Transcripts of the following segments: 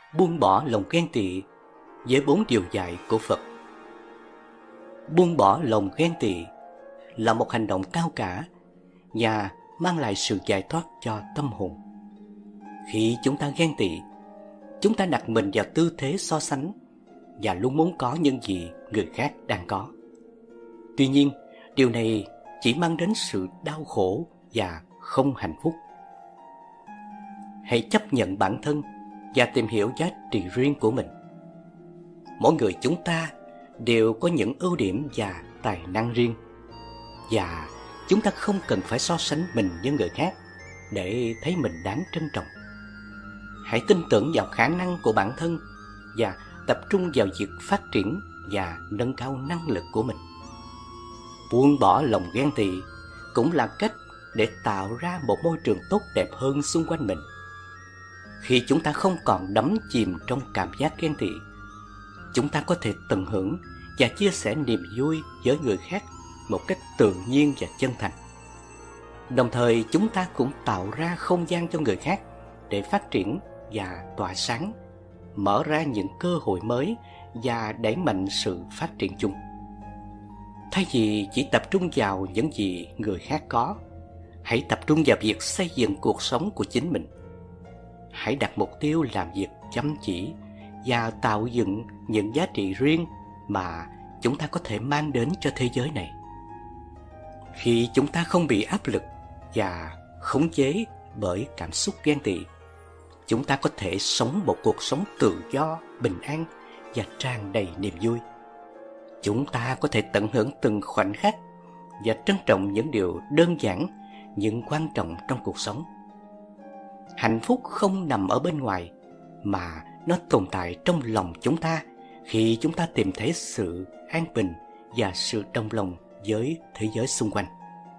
Buông bỏ lòng ghen tị với 4 điều dạy của Phật. Buông bỏ lòng ghen tị là một hành động cao cả và mang lại sự giải thoát cho tâm hồn. Khi chúng ta ghen tị, chúng ta đặt mình vào tư thế so sánh và luôn muốn có những gì người khác đang có. Tuy nhiên, điều này chỉ mang đến sự đau khổ và không hạnh phúc. Hãy chấp nhận bản thân và tìm hiểu giá trị riêng của mình. Mỗi người chúng ta đều có những ưu điểm và tài năng riêng, và chúng ta không cần phải so sánh mình với người khác để thấy mình đáng trân trọng. Hãy tin tưởng vào khả năng của bản thân và tập trung vào việc phát triển và nâng cao năng lực của mình. Buông bỏ lòng ghen tị cũng là cách để tạo ra một môi trường tốt đẹp hơn xung quanh mình. Khi chúng ta không còn đắm chìm trong cảm giác ghen tị, chúng ta có thể tận hưởng và chia sẻ niềm vui với người khác một cách tự nhiên và chân thành. Đồng thời chúng ta cũng tạo ra không gian cho người khác để phát triển và tỏa sáng, mở ra những cơ hội mới và đẩy mạnh sự phát triển chung. Thay vì chỉ tập trung vào những gì người khác có, hãy tập trung vào việc xây dựng cuộc sống của chính mình. Hãy đặt mục tiêu làm việc chăm chỉ và tạo dựng những giá trị riêng mà chúng ta có thể mang đến cho thế giới này. Khi chúng ta không bị áp lực và khống chế bởi cảm xúc ghen tị, chúng ta có thể sống một cuộc sống tự do, bình an và tràn đầy niềm vui. Chúng ta có thể tận hưởng từng khoảnh khắc và trân trọng những điều đơn giản nhưng quan trọng trong cuộc sống. Hạnh phúc không nằm ở bên ngoài, mà nó tồn tại trong lòng chúng ta khi chúng ta tìm thấy sự an bình và sự đồng lòng với thế giới xung quanh.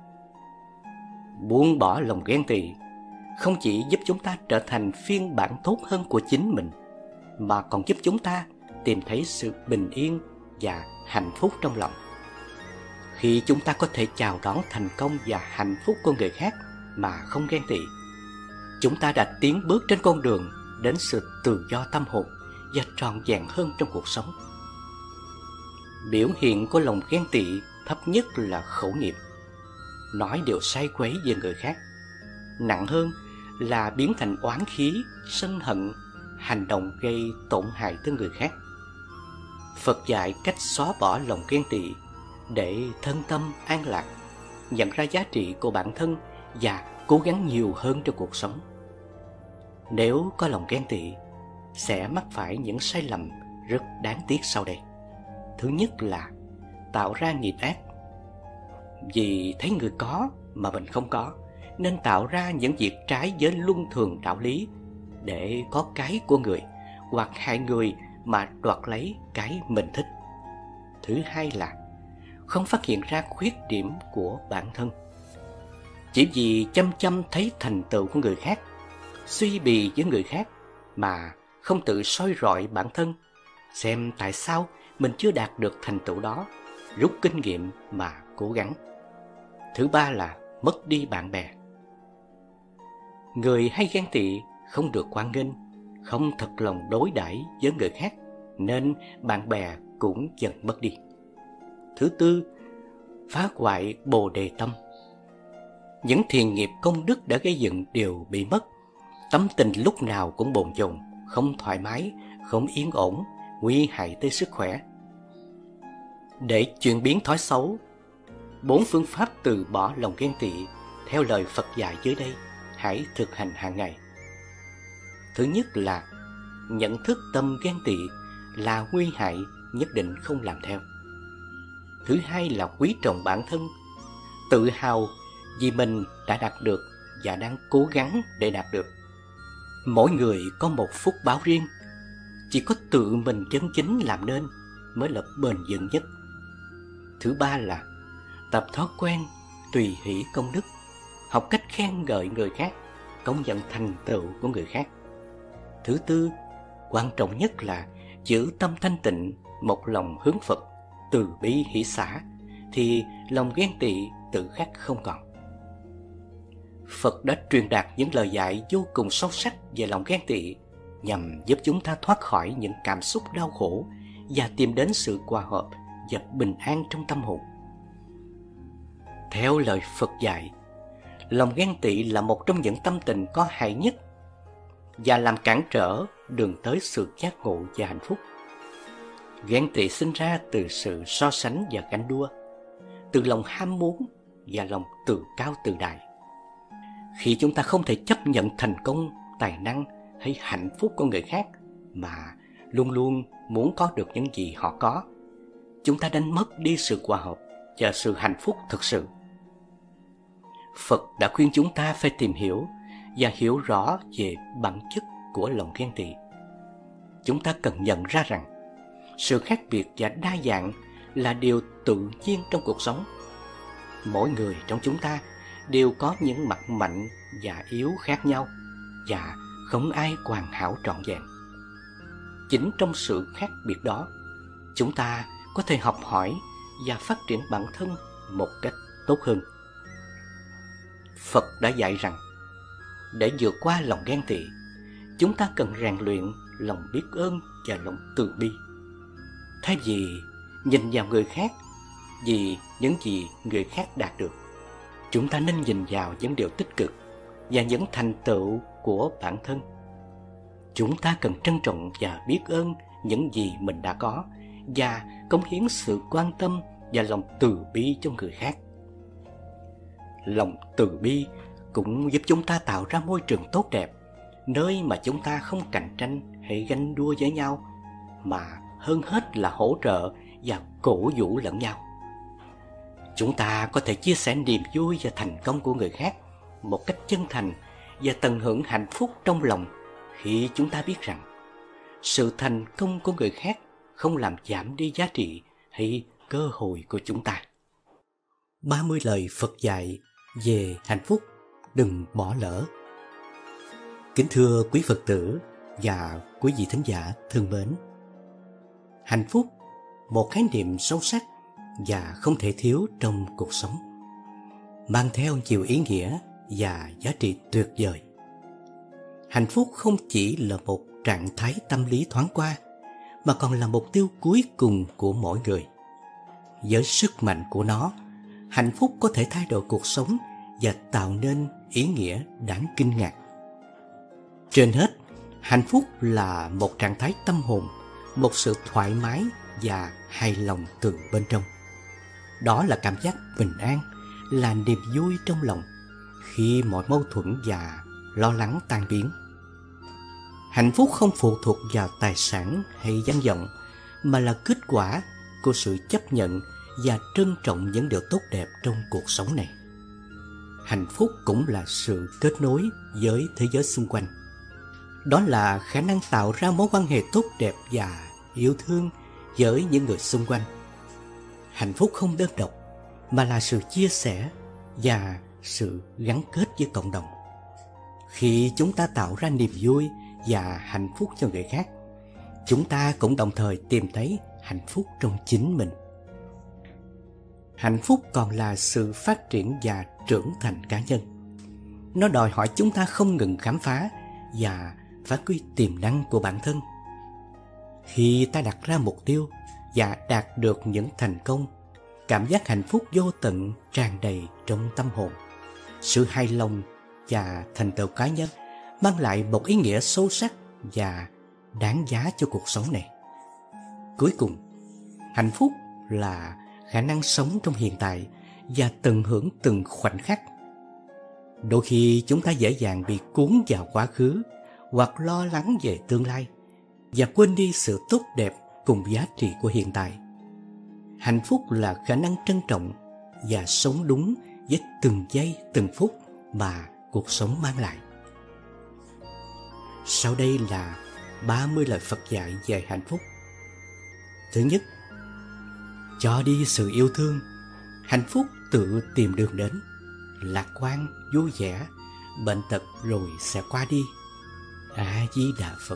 Buông bỏ lòng ghen tị không chỉ giúp chúng ta trở thành phiên bản tốt hơn của chính mình, mà còn giúp chúng ta tìm thấy sự bình yên và hạnh phúc trong lòng. Khi chúng ta có thể chào đón thành công và hạnh phúc của người khác mà không ghen tị, chúng ta đã tiến bước trên con đường đến sự tự do tâm hồn và trọn vẹn hơn trong cuộc sống. Biểu hiện của lòng ghen tị thấp nhất là khẩu nghiệp, nói điều sai quấy về người khác. Nặng hơn là biến thành oán khí, sân hận, hành động gây tổn hại tới người khác. Phật dạy cách xóa bỏ lòng ghen tị để thân tâm an lạc, nhận ra giá trị của bản thân và cố gắng nhiều hơn trong cuộc sống. Nếu có lòng ghen tị, sẽ mắc phải những sai lầm rất đáng tiếc sau đây. Thứ nhất là tạo ra nghiệp ác. Vì thấy người có mà mình không có, nên tạo ra những việc trái với luân thường đạo lý để có cái của người, hoặc hại người mà đoạt lấy cái mình thích. Thứ hai là không phát hiện ra khuyết điểm của bản thân. Chỉ vì chăm chăm thấy thành tựu của người khác, suy bì với người khác mà không tự soi rọi bản thân, xem tại sao mình chưa đạt được thành tựu đó, rút kinh nghiệm mà cố gắng. Thứ ba là mất đi bạn bè. Người hay ghen tị không được hoan nghênh, không thật lòng đối đãi với người khác, nên bạn bè cũng dần mất đi. Thứ tư, phá hoại bồ đề tâm. Những thiền nghiệp công đức đã gây dựng đều bị mất. Tâm tình lúc nào cũng bồn chồn, không thoải mái, không yên ổn, nguy hại tới sức khỏe. Để chuyển biến thói xấu, 4 phương pháp từ bỏ lòng ghen tị theo lời Phật dạy dưới đây hãy thực hành hàng ngày. Thứ nhất là nhận thức tâm ghen tị là nguy hại, nhất định không làm theo. Thứ hai là quý trọng bản thân, tự hào vì mình đã đạt được và đang cố gắng để đạt được. Mỗi người có một phúc báo riêng, chỉ có tự mình chân chính làm nên mới là bền vững nhất. Thứ ba là tập thói quen tùy hỷ công đức, học cách khen ngợi người khác, công nhận thành tựu của người khác. Thứ tư, quan trọng nhất là giữ tâm thanh tịnh, một lòng hướng Phật, từ bi hỷ xả, thì lòng ghen tị tự khắc không còn. Phật đã truyền đạt những lời dạy vô cùng sâu sắc về lòng ghen tị nhằm giúp chúng ta thoát khỏi những cảm xúc đau khổ và tìm đến sự hòa hợp và bình an trong tâm hồn. Theo lời Phật dạy, lòng ghen tị là một trong những tâm tình có hại nhất và làm cản trở đường tới sự giác ngộ và hạnh phúc. Ghen tị sinh ra từ sự so sánh và ganh đua, từ lòng ham muốn và lòng tự cao tự đại. Khi chúng ta không thể chấp nhận thành công, tài năng hay hạnh phúc của người khác mà luôn luôn muốn có được những gì họ có, chúng ta đánh mất đi sự hòa hợp và sự hạnh phúc thực sự. Phật đã khuyên chúng ta phải tìm hiểu và hiểu rõ về bản chất của lòng ghen tị. Chúng ta cần nhận ra rằng sự khác biệt và đa dạng là điều tự nhiên trong cuộc sống. Mỗi người trong chúng ta đều có những mặt mạnh và yếu khác nhau, và không ai hoàn hảo trọn vẹn. Chính trong sự khác biệt đó, chúng ta có thể học hỏi và phát triển bản thân một cách tốt hơn. Phật đã dạy rằng, để vượt qua lòng ghen tị, chúng ta cần rèn luyện lòng biết ơn và lòng từ bi. Thay vì nhìn vào người khác vì những gì người khác đạt được, chúng ta nên nhìn vào những điều tích cực và những thành tựu của bản thân. Chúng ta cần trân trọng và biết ơn những gì mình đã có và cống hiến sự quan tâm và lòng từ bi cho người khác. Lòng từ bi cũng giúp chúng ta tạo ra môi trường tốt đẹp, nơi mà chúng ta không cạnh tranh hay ganh đua với nhau, mà hơn hết là hỗ trợ và cổ vũ lẫn nhau. Chúng ta có thể chia sẻ niềm vui và thành công của người khác một cách chân thành và tận hưởng hạnh phúc trong lòng khi chúng ta biết rằng sự thành công của người khác không làm giảm đi giá trị hay cơ hội của chúng ta. 30 lời Phật dạy về hạnh phúc đừng bỏ lỡ. Kính thưa quý Phật tử và quý vị thính giả thương mến, hạnh phúc, một khái niệm sâu sắc và không thể thiếu trong cuộc sống, mang theo nhiều ý nghĩa và giá trị tuyệt vời. Hạnh phúc không chỉ là một trạng thái tâm lý thoáng qua, mà còn là mục tiêu cuối cùng của mỗi người. Với sức mạnh của nó, hạnh phúc có thể thay đổi cuộc sống và tạo nên ý nghĩa đáng kinh ngạc. Trên hết, hạnh phúc là một trạng thái tâm hồn, một sự thoải mái và hài lòng từ bên trong. Đó là cảm giác bình an, là niềm vui trong lòng khi mọi mâu thuẫn và lo lắng tan biến. Hạnh phúc không phụ thuộc vào tài sản hay danh vọng, mà là kết quả của sự chấp nhận và trân trọng những điều tốt đẹp trong cuộc sống này. Hạnh phúc cũng là sự kết nối với thế giới xung quanh. Đó là khả năng tạo ra mối quan hệ tốt đẹp và yêu thương với những người xung quanh. Hạnh phúc không đơn độc, mà là sự chia sẻ và sự gắn kết với cộng đồng. Khi chúng ta tạo ra niềm vui và hạnh phúc cho người khác, chúng ta cũng đồng thời tìm thấy hạnh phúc trong chính mình. Hạnh phúc còn là sự phát triển và trưởng thành cá nhân. Nó đòi hỏi chúng ta không ngừng khám phá và phát huy tiềm năng của bản thân. Khi ta đặt ra mục tiêu và đạt được những thành công, cảm giác hạnh phúc vô tận tràn đầy trong tâm hồn. Sự hài lòng và thành tựu cá nhân mang lại một ý nghĩa sâu sắc và đáng giá cho cuộc sống này. Cuối cùng, hạnh phúc là khả năng sống trong hiện tại và tận hưởng từng khoảnh khắc. Đôi khi chúng ta dễ dàng bị cuốn vào quá khứ hoặc lo lắng về tương lai và quên đi sự tốt đẹp cùng giá trị của hiện tại. Hạnh phúc là khả năng trân trọng và sống đúng với từng giây từng phút mà cuộc sống mang lại. Sau đây là 30 lời Phật dạy về hạnh phúc. Thứ nhất, cho đi sự yêu thương, hạnh phúc tự tìm đường đến. Lạc quan, vui vẻ, bệnh tật rồi sẽ qua đi. A Di Đà Phật.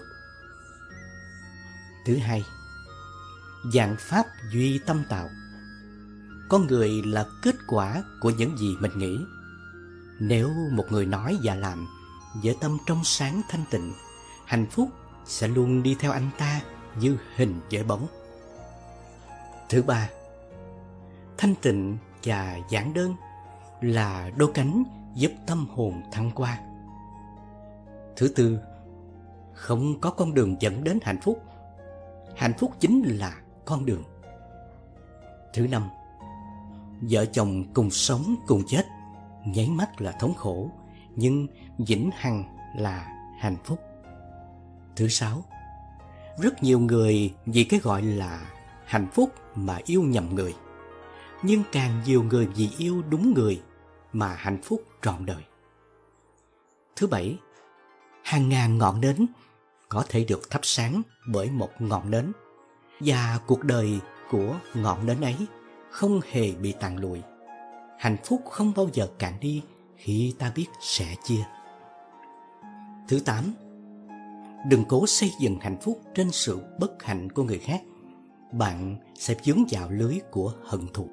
Thứ hai, vạn pháp duy tâm tạo. Con người là kết quả của những gì mình nghĩ. Nếu một người nói và làm với tâm trong sáng thanh tịnh, hạnh phúc sẽ luôn đi theo anh ta như hình với bóng. Thứ ba, thanh tịnh và giản đơn là đôi cánh giúp tâm hồn thăng hoa. Thứ tư, không có con đường dẫn đến hạnh phúc. Hạnh phúc chính là con đường. Thứ năm, vợ chồng cùng sống cùng chết, nháy mắt là thống khổ, nhưng vĩnh hằng là hạnh phúc. Thứ sáu, rất nhiều người vì cái gọi là hạnh phúc mà yêu nhầm người, nhưng càng nhiều người vì yêu đúng người mà hạnh phúc trọn đời. Thứ bảy, hàng ngàn ngọn nến có thể được thắp sáng bởi một ngọn nến, và cuộc đời của ngọn nến ấy không hề bị tàn lụi. Hạnh phúc không bao giờ cạn đi khi ta biết sẻ chia. Thứ tám, đừng cố xây dựng hạnh phúc trên sự bất hạnh của người khác. Bạn sẽ vướng vào lưới của hận thù.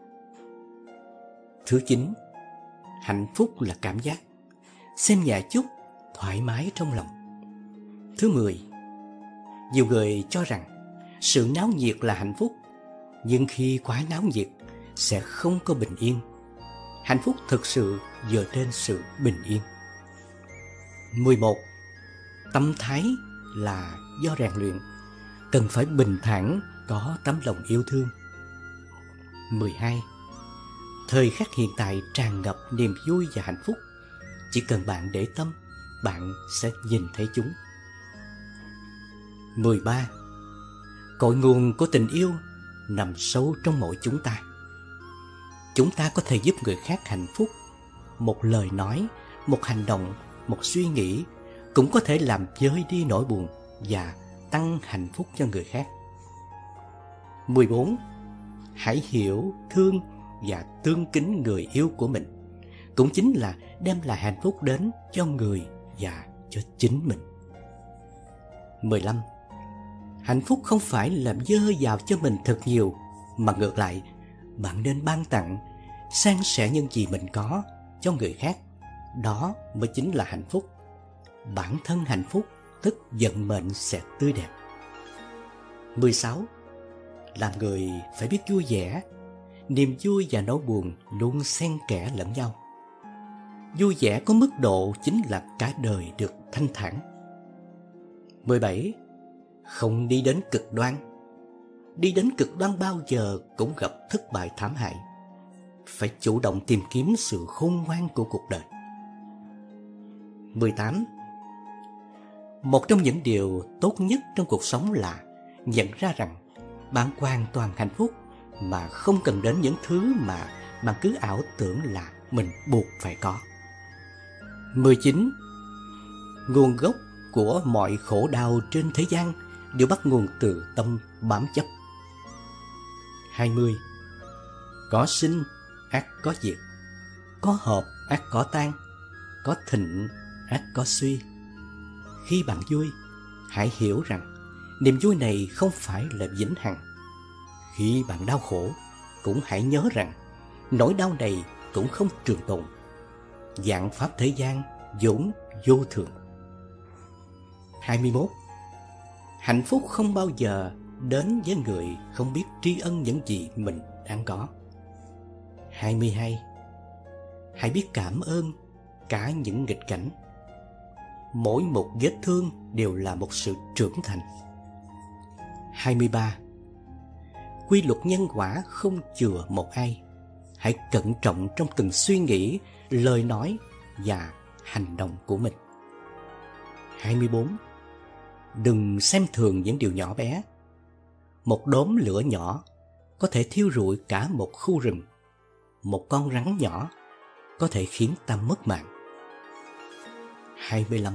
Thứ chín, hạnh phúc là cảm giác. Xem nhẹ chút, thoải mái trong lòng. Thứ 10, nhiều người cho rằng sự náo nhiệt là hạnh phúc, nhưng khi quá náo nhiệt sẽ không có bình yên. Hạnh phúc thực sự dựa trên sự bình yên. 11, tâm thái là do rèn luyện, cần phải bình thản, có tấm lòng yêu thương. 12, thời khắc hiện tại tràn ngập niềm vui và hạnh phúc. Chỉ cần bạn để tâm, bạn sẽ nhìn thấy chúng. 13, cội nguồn của tình yêu nằm sâu trong mỗi chúng ta. Chúng ta có thể giúp người khác hạnh phúc. Một lời nói, một hành động, một suy nghĩ cũng có thể làm vơi đi nỗi buồn và tăng hạnh phúc cho người khác. 14, hãy hiểu, thương và tương kính người yêu của mình, cũng chính là đem lại hạnh phúc đến cho người và cho chính mình. 15, hạnh phúc không phải làm dơ dào cho mình thật nhiều, mà ngược lại, bạn nên ban tặng, san sẻ những gì mình có cho người khác. Đó mới chính là hạnh phúc. Bản thân hạnh phúc, tức vận mệnh sẽ tươi đẹp. 16, làm người phải biết vui vẻ. Niềm vui và nỗi buồn luôn xen kẽ lẫn nhau. Vui vẻ có mức độ chính là cả đời được thanh thản. 17, không đi đến cực đoan. Đi đến cực đoan bao giờ cũng gặp thất bại thảm hại. Phải chủ động tìm kiếm sự khôn ngoan của cuộc đời. 18, một trong những điều tốt nhất trong cuộc sống là nhận ra rằng bạn hoàn toàn hạnh phúc mà không cần đến những thứ mà bạn cứ ảo tưởng là mình buộc phải có. 19, nguồn gốc của mọi khổ đau trên thế gian đều bắt nguồn từ tâm bám chấp. 20, có sinh ắt có diệt, có hợp ắt có tan, có thịnh ắt có suy. Khi bạn vui, hãy hiểu rằng niềm vui này không phải là vĩnh hằng. Khi bạn đau khổ, cũng hãy nhớ rằng nỗi đau này cũng không trường tồn. Vạn pháp thế gian vốn vô thường. 21, hạnh phúc không bao giờ đến với người không biết tri ân những gì mình đang có. 22, hãy biết cảm ơn cả những nghịch cảnh. Mỗi một vết thương đều là một sự trưởng thành. 23, quy luật nhân quả không chừa một ai. Hãy cẩn trọng trong từng suy nghĩ, lời nói và hành động của mình. 24, đừng xem thường những điều nhỏ bé. Một đốm lửa nhỏ có thể thiêu rụi cả một khu rừng. Một con rắn nhỏ có thể khiến ta mất mạng. 25,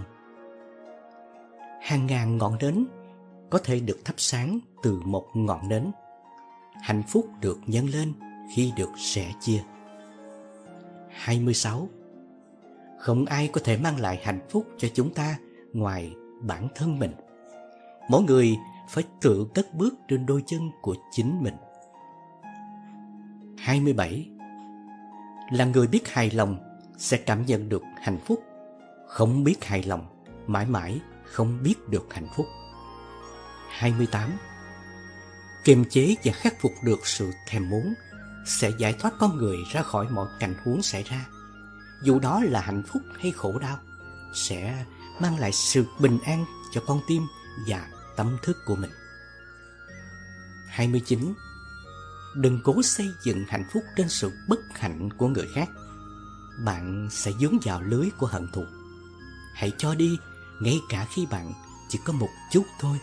hàng ngàn ngọn nến có thể được thắp sáng từ một ngọn nến. Hạnh phúc được nhân lên khi được sẻ chia. 26, không ai có thể mang lại hạnh phúc cho chúng ta ngoài bản thân mình. Mỗi người phải tự cất bước trên đôi chân của chính mình. 27, là người biết hài lòng sẽ cảm nhận được hạnh phúc. Không biết hài lòng mãi mãi không biết được hạnh phúc. 28. Kiềm chế và khắc phục được sự thèm muốn sẽ giải thoát con người ra khỏi mọi cảnh huống xảy ra, dù đó là hạnh phúc hay khổ đau, sẽ mang lại sự bình an cho con tim và tâm thức của mình. 29. Đừng cố xây dựng hạnh phúc trên sự bất hạnh của người khác. Bạn sẽ dướng vào lưới của hận thù. Hãy cho đi, ngay cả khi bạn chỉ có một chút thôi.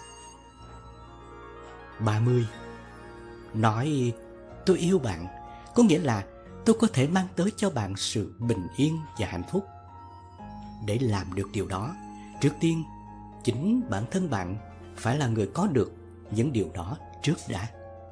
30. Nói tôi yêu bạn có nghĩa là tôi có thể mang tới cho bạn sự bình yên và hạnh phúc. Để làm được điều đó, trước tiên, chính bản thân bạn phải là người có được những điều đó trước đã.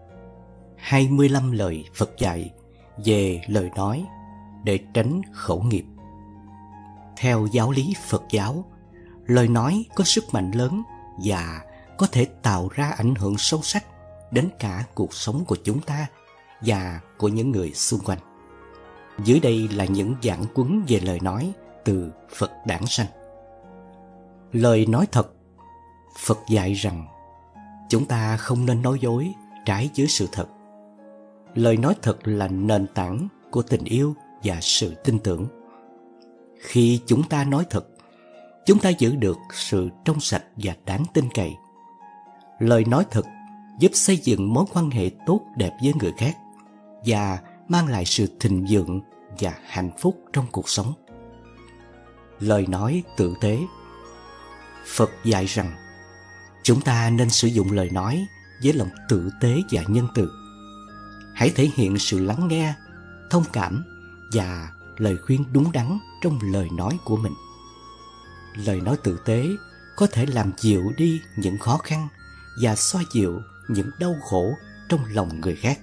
25 lời Phật dạy về lời nói để tránh khẩu nghiệp. Theo giáo lý Phật giáo, lời nói có sức mạnh lớn và có thể tạo ra ảnh hưởng sâu sắc đến cả cuộc sống của chúng ta và của những người xung quanh. Dưới đây là những giảng huấn về lời nói từ Phật Đản Sanh. Lời nói thật. Phật dạy rằng chúng ta không nên nói dối trái với sự thật. Lời nói thật là nền tảng của tình yêu và sự tin tưởng. Khi chúng ta nói thật, chúng ta giữ được sự trong sạch và đáng tin cậy. Lời nói thật giúp xây dựng mối quan hệ tốt đẹp với người khác và mang lại sự thịnh vượng và hạnh phúc trong cuộc sống. Lời nói tử tế. Phật dạy rằng chúng ta nên sử dụng lời nói với lòng tử tế và nhân từ. Hãy thể hiện sự lắng nghe, thông cảm và lời khuyên đúng đắn trong lời nói của mình. Lời nói tử tế có thể làm dịu đi những khó khăn và xoa dịu những đau khổ trong lòng người khác.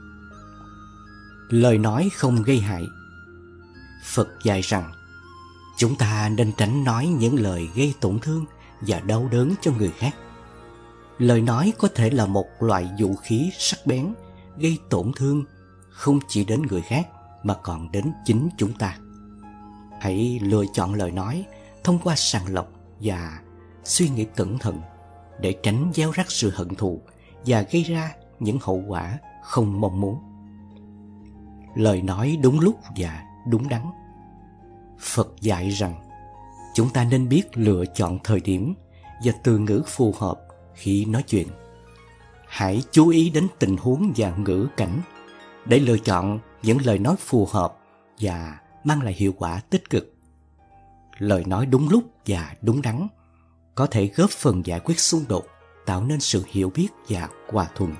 Lời nói không gây hại. Phật dạy rằng chúng ta nên tránh nói những lời gây tổn thương và đau đớn cho người khác. Lời nói có thể là một loại vũ khí sắc bén gây tổn thương không chỉ đến người khác mà còn đến chính chúng ta. Hãy lựa chọn lời nói thông qua sàng lọc và suy nghĩ cẩn thận để tránh gieo rắc sự hận thù và gây ra những hậu quả không mong muốn. Lời nói đúng lúc và đúng đắn. Phật dạy rằng chúng ta nên biết lựa chọn thời điểm và từ ngữ phù hợp khi nói chuyện. Hãy chú ý đến tình huống và ngữ cảnh để lựa chọn những lời nói phù hợp và mang lại hiệu quả tích cực. Lời nói đúng lúc và đúng đắn có thể góp phần giải quyết xung đột, tạo nên sự hiểu biết và hòa thuận.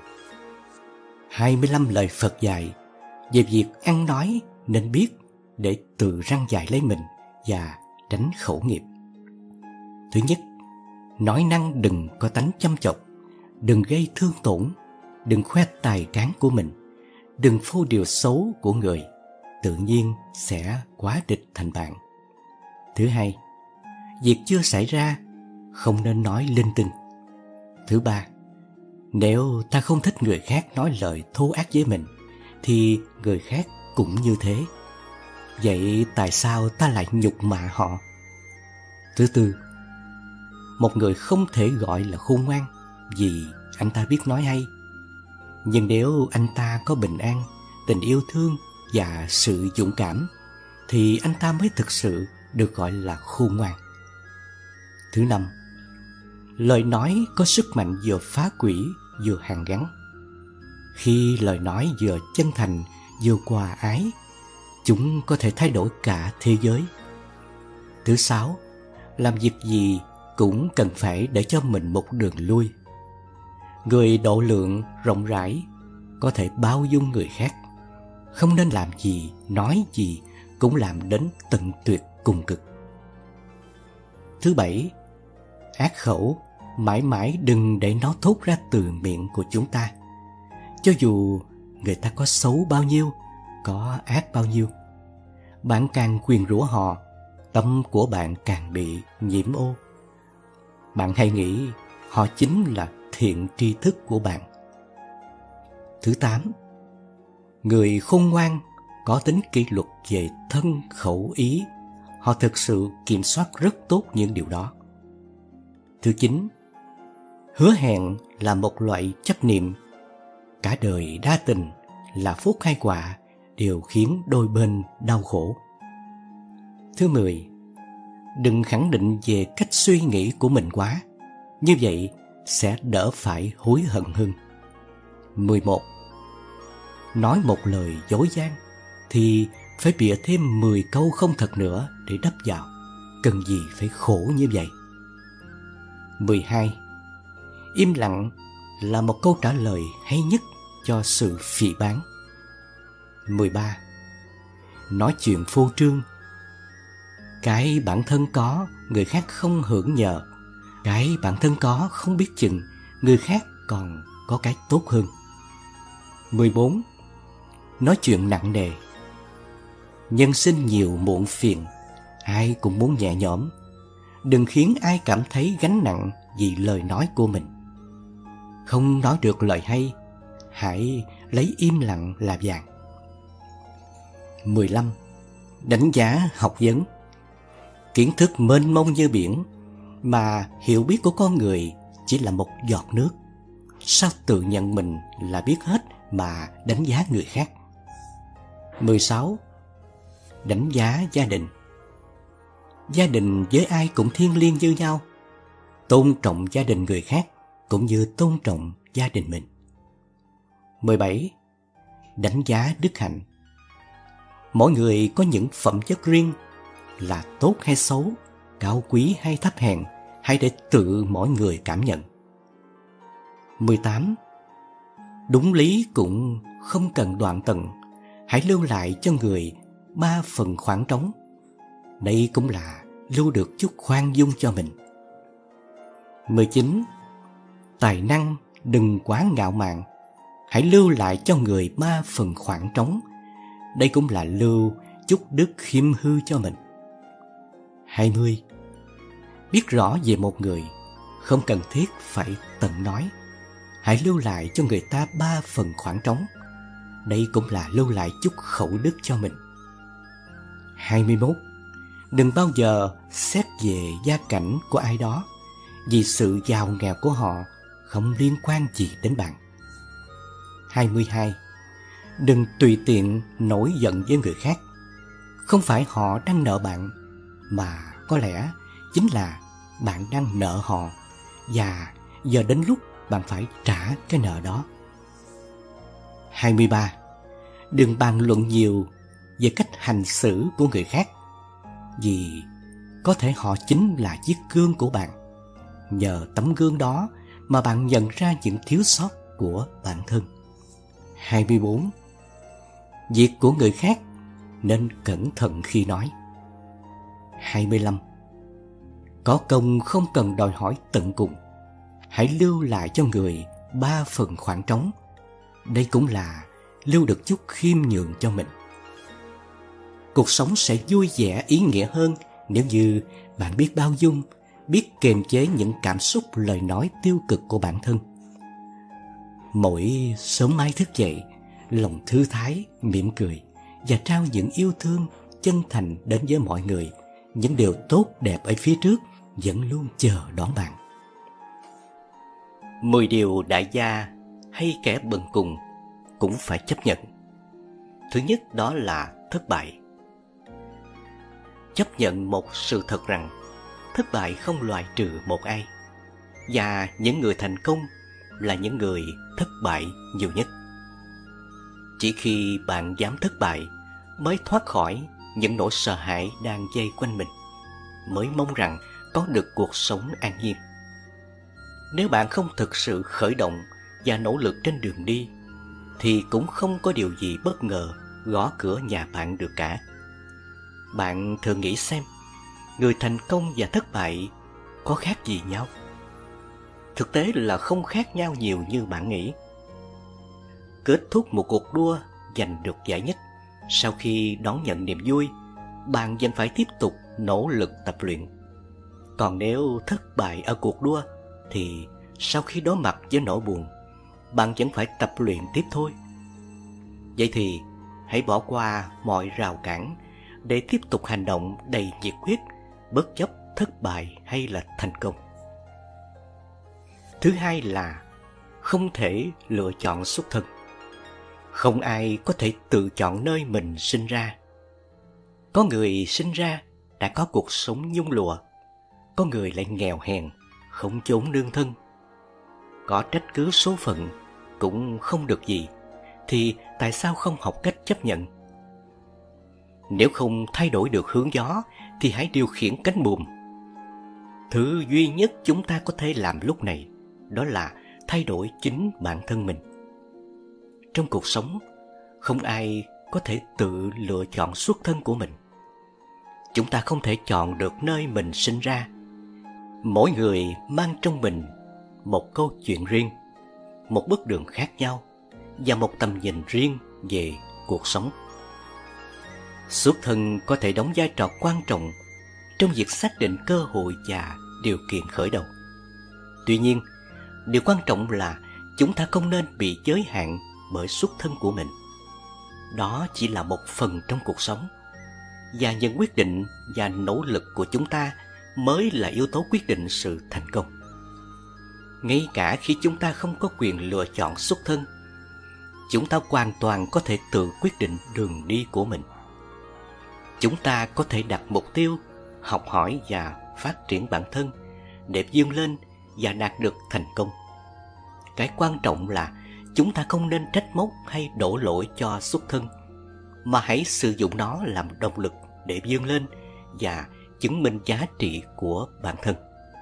25 lời Phật dạy về việc ăn nói nên biết để tự răn dạy lấy mình và tránh khẩu nghiệp. Thứ nhất, nói năng đừng có tánh chăm chọc, đừng gây thương tổn, đừng khoe tài cán của mình, đừng phô điều xấu của người, tự nhiên sẽ quá địch thành bạn. Thứ hai, việc chưa xảy ra không nên nói linh tinh. Thứ ba, nếu ta không thích người khác nói lời thô ác với mình thì người khác cũng như thế. Vậy tại sao ta lại nhục mạ họ? Thứ tư, một người không thể gọi là khôn ngoan vì anh ta biết nói hay. Nhưng nếu anh ta có bình an, tình yêu thương và sự dũng cảm thì anh ta mới thực sự được gọi là khôn ngoan. Thứ năm, lời nói có sức mạnh vừa phá quỷ vừa hàn gắn. Khi lời nói vừa chân thành vừa hòa ái, chúng có thể thay đổi cả thế giới. Thứ sáu, làm việc gì cũng cần phải để cho mình một đường lui. Người độ lượng rộng rãi có thể bao dung người khác, không nên làm gì, nói gì cũng làm đến tận tuyệt cùng cực. Thứ bảy, ác khẩu mãi mãi đừng để nó thốt ra từ miệng của chúng ta. Cho dù người ta có xấu bao nhiêu, có ác bao nhiêu, bạn càng nguyền rủa họ, tâm của bạn càng bị nhiễm ô. Bạn hãy nghĩ họ chính là thiện tri thức của bạn. Thứ 8, người khôn ngoan có tính kỷ luật về thân khẩu ý. Họ thực sự kiểm soát rất tốt những điều đó. Thứ 9, hứa hẹn là một loại chấp niệm. Cả đời đa tình là phúc hay họa đều khiến đôi bên đau khổ. Thứ 10, đừng khẳng định về cách suy nghĩ của mình quá, như vậy sẽ đỡ phải hối hận hơn. 11, nói một lời dối gian thì phải bịa thêm 10 câu không thật nữa để đắp vào, cần gì phải khổ như vậy. 12, im lặng là một câu trả lời hay nhất cho sự phỉ báng. 13, nói chuyện phô trương. Cái bản thân có, người khác không hưởng nhờ. Cái bản thân có không biết chừng, người khác còn có cái tốt hơn. 14, nói chuyện nặng nề. Nhân sinh nhiều muộn phiền, ai cũng muốn nhẹ nhõm. Đừng khiến ai cảm thấy gánh nặng vì lời nói của mình. Không nói được lời hay, hãy lấy im lặng là vàng. 15, đánh giá học vấn. Kiến thức mênh mông như biển, mà hiểu biết của con người chỉ là một giọt nước. Sao tự nhận mình là biết hết mà đánh giá người khác? 16, đánh giá gia đình. Gia đình với ai cũng thiêng liêng như nhau. Tôn trọng gia đình người khác cũng như tôn trọng gia đình mình. 17, đánh giá đức hạnh. Mỗi người có những phẩm chất riêng, là tốt hay xấu, cao quý hay thấp hèn, hãy để tự mỗi người cảm nhận. 18, đúng lý cũng không cần đoạn tận, hãy lưu lại cho người 3 phần khoảng trống. Đây cũng là lưu được chút khoan dung cho mình. 19, tài năng đừng quá ngạo mạn, hãy lưu lại cho người 3 phần khoảng trống. Đây cũng là lưu chút đức khiêm hư cho mình. 20, biết rõ về một người, không cần thiết phải tận nói, hãy lưu lại cho người ta 3 phần khoảng trống. Đây cũng là lưu lại chút khẩu đức cho mình. 21, đừng bao giờ xét về gia cảnh của ai đó, vì sự giàu nghèo của họ không liên quan gì đến bạn. 22, đừng tùy tiện nổi giận với người khác. Không phải họ đang nợ bạn, mà có lẽ chính là bạn đang nợ họ, và giờ đến lúc bạn phải trả cái nợ đó. 23, đừng bàn luận nhiều về cách hành xử của người khác, vì có thể họ chính là chiếc gương của bạn. Nhờ tấm gương đó mà bạn nhận ra những thiếu sót của bản thân. 24, việc của người khác nên cẩn thận khi nói. 25, có công không cần đòi hỏi tận cùng, hãy lưu lại cho người 3 phần khoảng trống. Đây cũng là lưu được chút khiêm nhường cho mình. Cuộc sống sẽ vui vẻ ý nghĩa hơn nếu như bạn biết bao dung, biết kiềm chế những cảm xúc lời nói tiêu cực của bản thân. Mỗi sớm mai thức dậy, lòng thư thái, mỉm cười và trao những yêu thương chân thành đến với mọi người. Những điều tốt đẹp ở phía trước vẫn luôn chờ đón bạn. 10 điều đại gia hay kẻ bần cùng cũng phải chấp nhận. Thứ nhất đó là thất bại. Chấp nhận một sự thật rằng thất bại không loại trừ một ai, và những người thành công là những người thất bại nhiều nhất. Chỉ khi bạn dám thất bại mới thoát khỏi những nỗi sợ hãi đang vây quanh mình, mới mong rằng có được cuộc sống an nhiên. Nếu bạn không thực sự khởi động và nỗ lực trên đường đi, thì cũng không có điều gì bất ngờ gõ cửa nhà bạn được cả. Bạn thử nghĩ xem, người thành công và thất bại có khác gì nhau? Thực tế là không khác nhau nhiều như bạn nghĩ. Kết thúc một cuộc đua giành được giải nhất, sau khi đón nhận niềm vui, bạn vẫn phải tiếp tục nỗ lực tập luyện. Còn nếu thất bại ở cuộc đua, thì sau khi đối mặt với nỗi buồn, bạn vẫn phải tập luyện tiếp thôi. Vậy thì hãy bỏ qua mọi rào cản để tiếp tục hành động đầy nhiệt huyết, bất chấp thất bại hay là thành công. Thứ hai là không thể lựa chọn xuất thân. Không ai có thể tự chọn nơi mình sinh ra. Có người sinh ra đã có cuộc sống nhung lụa, có người lại nghèo hèn, không chốn nương thân. Có trách cứ số phận cũng không được gì, thì tại sao không học cách chấp nhận? Nếu không thay đổi được hướng gió thì hãy điều khiển cánh buồm. Thứ duy nhất chúng ta có thể làm lúc này đó là thay đổi chính bản thân mình. Trong cuộc sống, không ai có thể tự lựa chọn xuất thân của mình. Chúng ta không thể chọn được nơi mình sinh ra. Mỗi người mang trong mình một câu chuyện riêng, một bước đường khác nhau và một tầm nhìn riêng về cuộc sống. Xuất thân có thể đóng vai trò quan trọng trong việc xác định cơ hội và điều kiện khởi đầu. Tuy nhiên, điều quan trọng là chúng ta không nên bị giới hạn bởi xuất thân của mình. Đó chỉ là một phần trong cuộc sống, và những quyết định và nỗ lực của chúng ta mới là yếu tố quyết định sự thành công. Ngay cả khi chúng ta không có quyền lựa chọn xuất thân, chúng ta hoàn toàn có thể tự quyết định đường đi của mình. Chúng ta có thể đặt mục tiêu, học hỏi và phát triển bản thân để vươn lên và đạt được thành công. Cái quan trọng là chúng ta không nên trách móc hay đổ lỗi cho xuất thân, mà hãy sử dụng nó làm động lực để vươn lên và chứng minh giá trị của bản thân.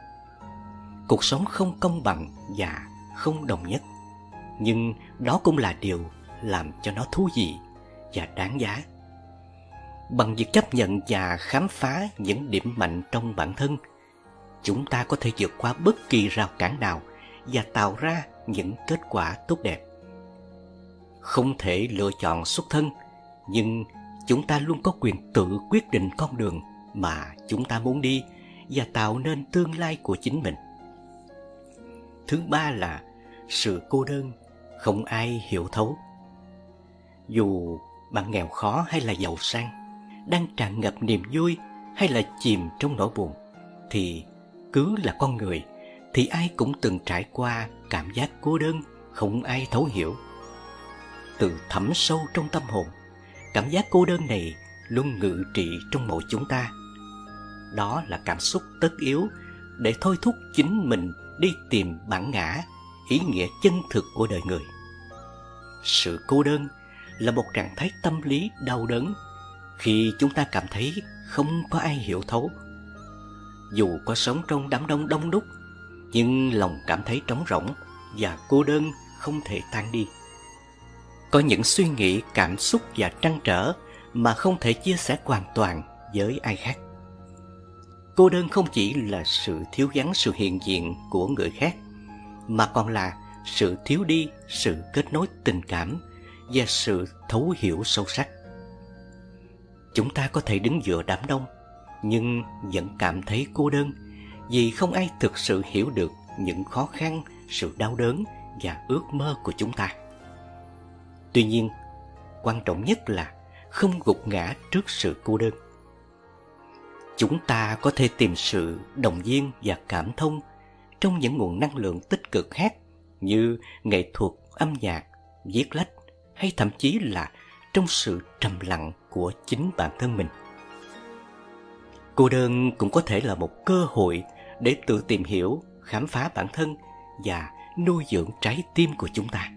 Cuộc sống không công bằng và không đồng nhất, nhưng đó cũng là điều làm cho nó thú vị và đáng giá. Bằng việc chấp nhận và khám phá những điểm mạnh trong bản thân, chúng ta có thể vượt qua bất kỳ rào cản nào và tạo ra những kết quả tốt đẹp. Không thể lựa chọn xuất thân, nhưng chúng ta luôn có quyền tự quyết định con đường mà chúng ta muốn đi và tạo nên tương lai của chính mình. Thứ ba là sự cô đơn, không ai hiểu thấu. Dù bạn nghèo khó hay là giàu sang, đang tràn ngập niềm vui hay là chìm trong nỗi buồn, thì cứ là con người thì ai cũng từng trải qua cảm giác cô đơn, không ai thấu hiểu. Từ thẳm sâu trong tâm hồn, cảm giác cô đơn này luôn ngự trị trong mỗi chúng ta. Đó là cảm xúc tất yếu để thôi thúc chính mình đi tìm bản ngã, ý nghĩa chân thực của đời người. Sự cô đơn là một trạng thái tâm lý đau đớn khi chúng ta cảm thấy không có ai hiểu thấu. Dù có sống trong đám đông đông đúc, nhưng lòng cảm thấy trống rỗng và cô đơn không thể tan đi. Có những suy nghĩ, cảm xúc và trăn trở mà không thể chia sẻ hoàn toàn với ai khác. Cô đơn không chỉ là sự thiếu vắng sự hiện diện của người khác, mà còn là sự thiếu đi sự kết nối tình cảm và sự thấu hiểu sâu sắc. Chúng ta có thể đứng giữa đám đông, nhưng vẫn cảm thấy cô đơn vì không ai thực sự hiểu được những khó khăn, sự đau đớn và ước mơ của chúng ta. Tuy nhiên, quan trọng nhất là không gục ngã trước sự cô đơn. Chúng ta có thể tìm sự động viên và cảm thông trong những nguồn năng lượng tích cực khác như nghệ thuật, âm nhạc, viết lách hay thậm chí là trong sự trầm lặng của chính bản thân mình. Cô đơn cũng có thể là một cơ hội để tự tìm hiểu, khám phá bản thân và nuôi dưỡng trái tim của chúng ta.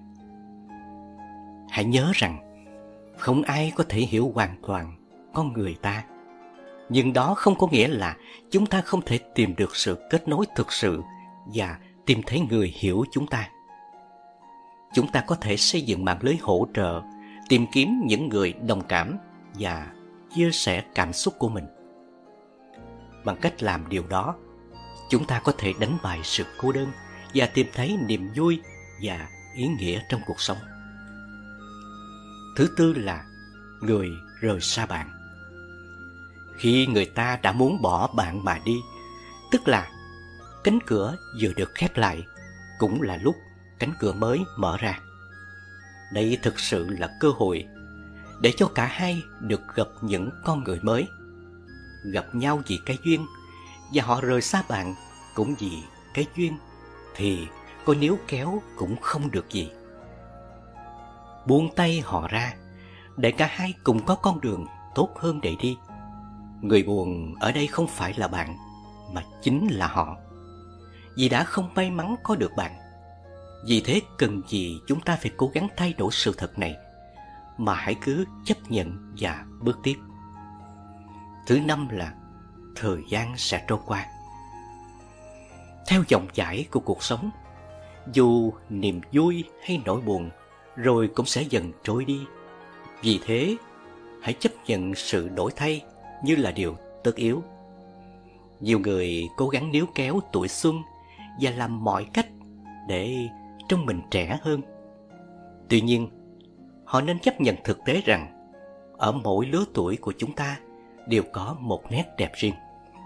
Hãy nhớ rằng không ai có thể hiểu hoàn toàn con người ta, nhưng đó không có nghĩa là chúng ta không thể tìm được sự kết nối thực sự và tìm thấy người hiểu chúng ta. Chúng ta có thể xây dựng mạng lưới hỗ trợ, tìm kiếm những người đồng cảm và chia sẻ cảm xúc của mình. Bằng cách làm điều đó, chúng ta có thể đánh bại sự cô đơn và tìm thấy niềm vui và ý nghĩa trong cuộc sống. Thứ tư là người rời xa bạn. Khi người ta đã muốn bỏ bạn mà đi, tức là cánh cửa vừa được khép lại, cũng là lúc cánh cửa mới mở ra. Đây thực sự là cơ hội để cho cả hai được gặp những con người mới. Gặp nhau vì cái duyên, và họ rời xa bạn cũng vì cái duyên, thì có níu kéo cũng không được gì. Buông tay họ ra, để cả hai cùng có con đường tốt hơn để đi. Người buồn ở đây không phải là bạn, mà chính là họ, vì đã không may mắn có được bạn. Vì thế cần gì chúng ta phải cố gắng thay đổi sự thật này, mà hãy cứ chấp nhận và bước tiếp. Thứ năm là thời gian sẽ trôi qua. Theo dòng chảy của cuộc sống, dù niềm vui hay nỗi buồn rồi cũng sẽ dần trôi đi. Vì thế, hãy chấp nhận sự đổi thay như là điều tất yếu. Nhiều người cố gắng níu kéo tuổi xuân và làm mọi cách để trông mình trẻ hơn. Tuy nhiên, họ nên chấp nhận thực tế rằng ở mỗi lứa tuổi của chúng ta đều có một nét đẹp riêng.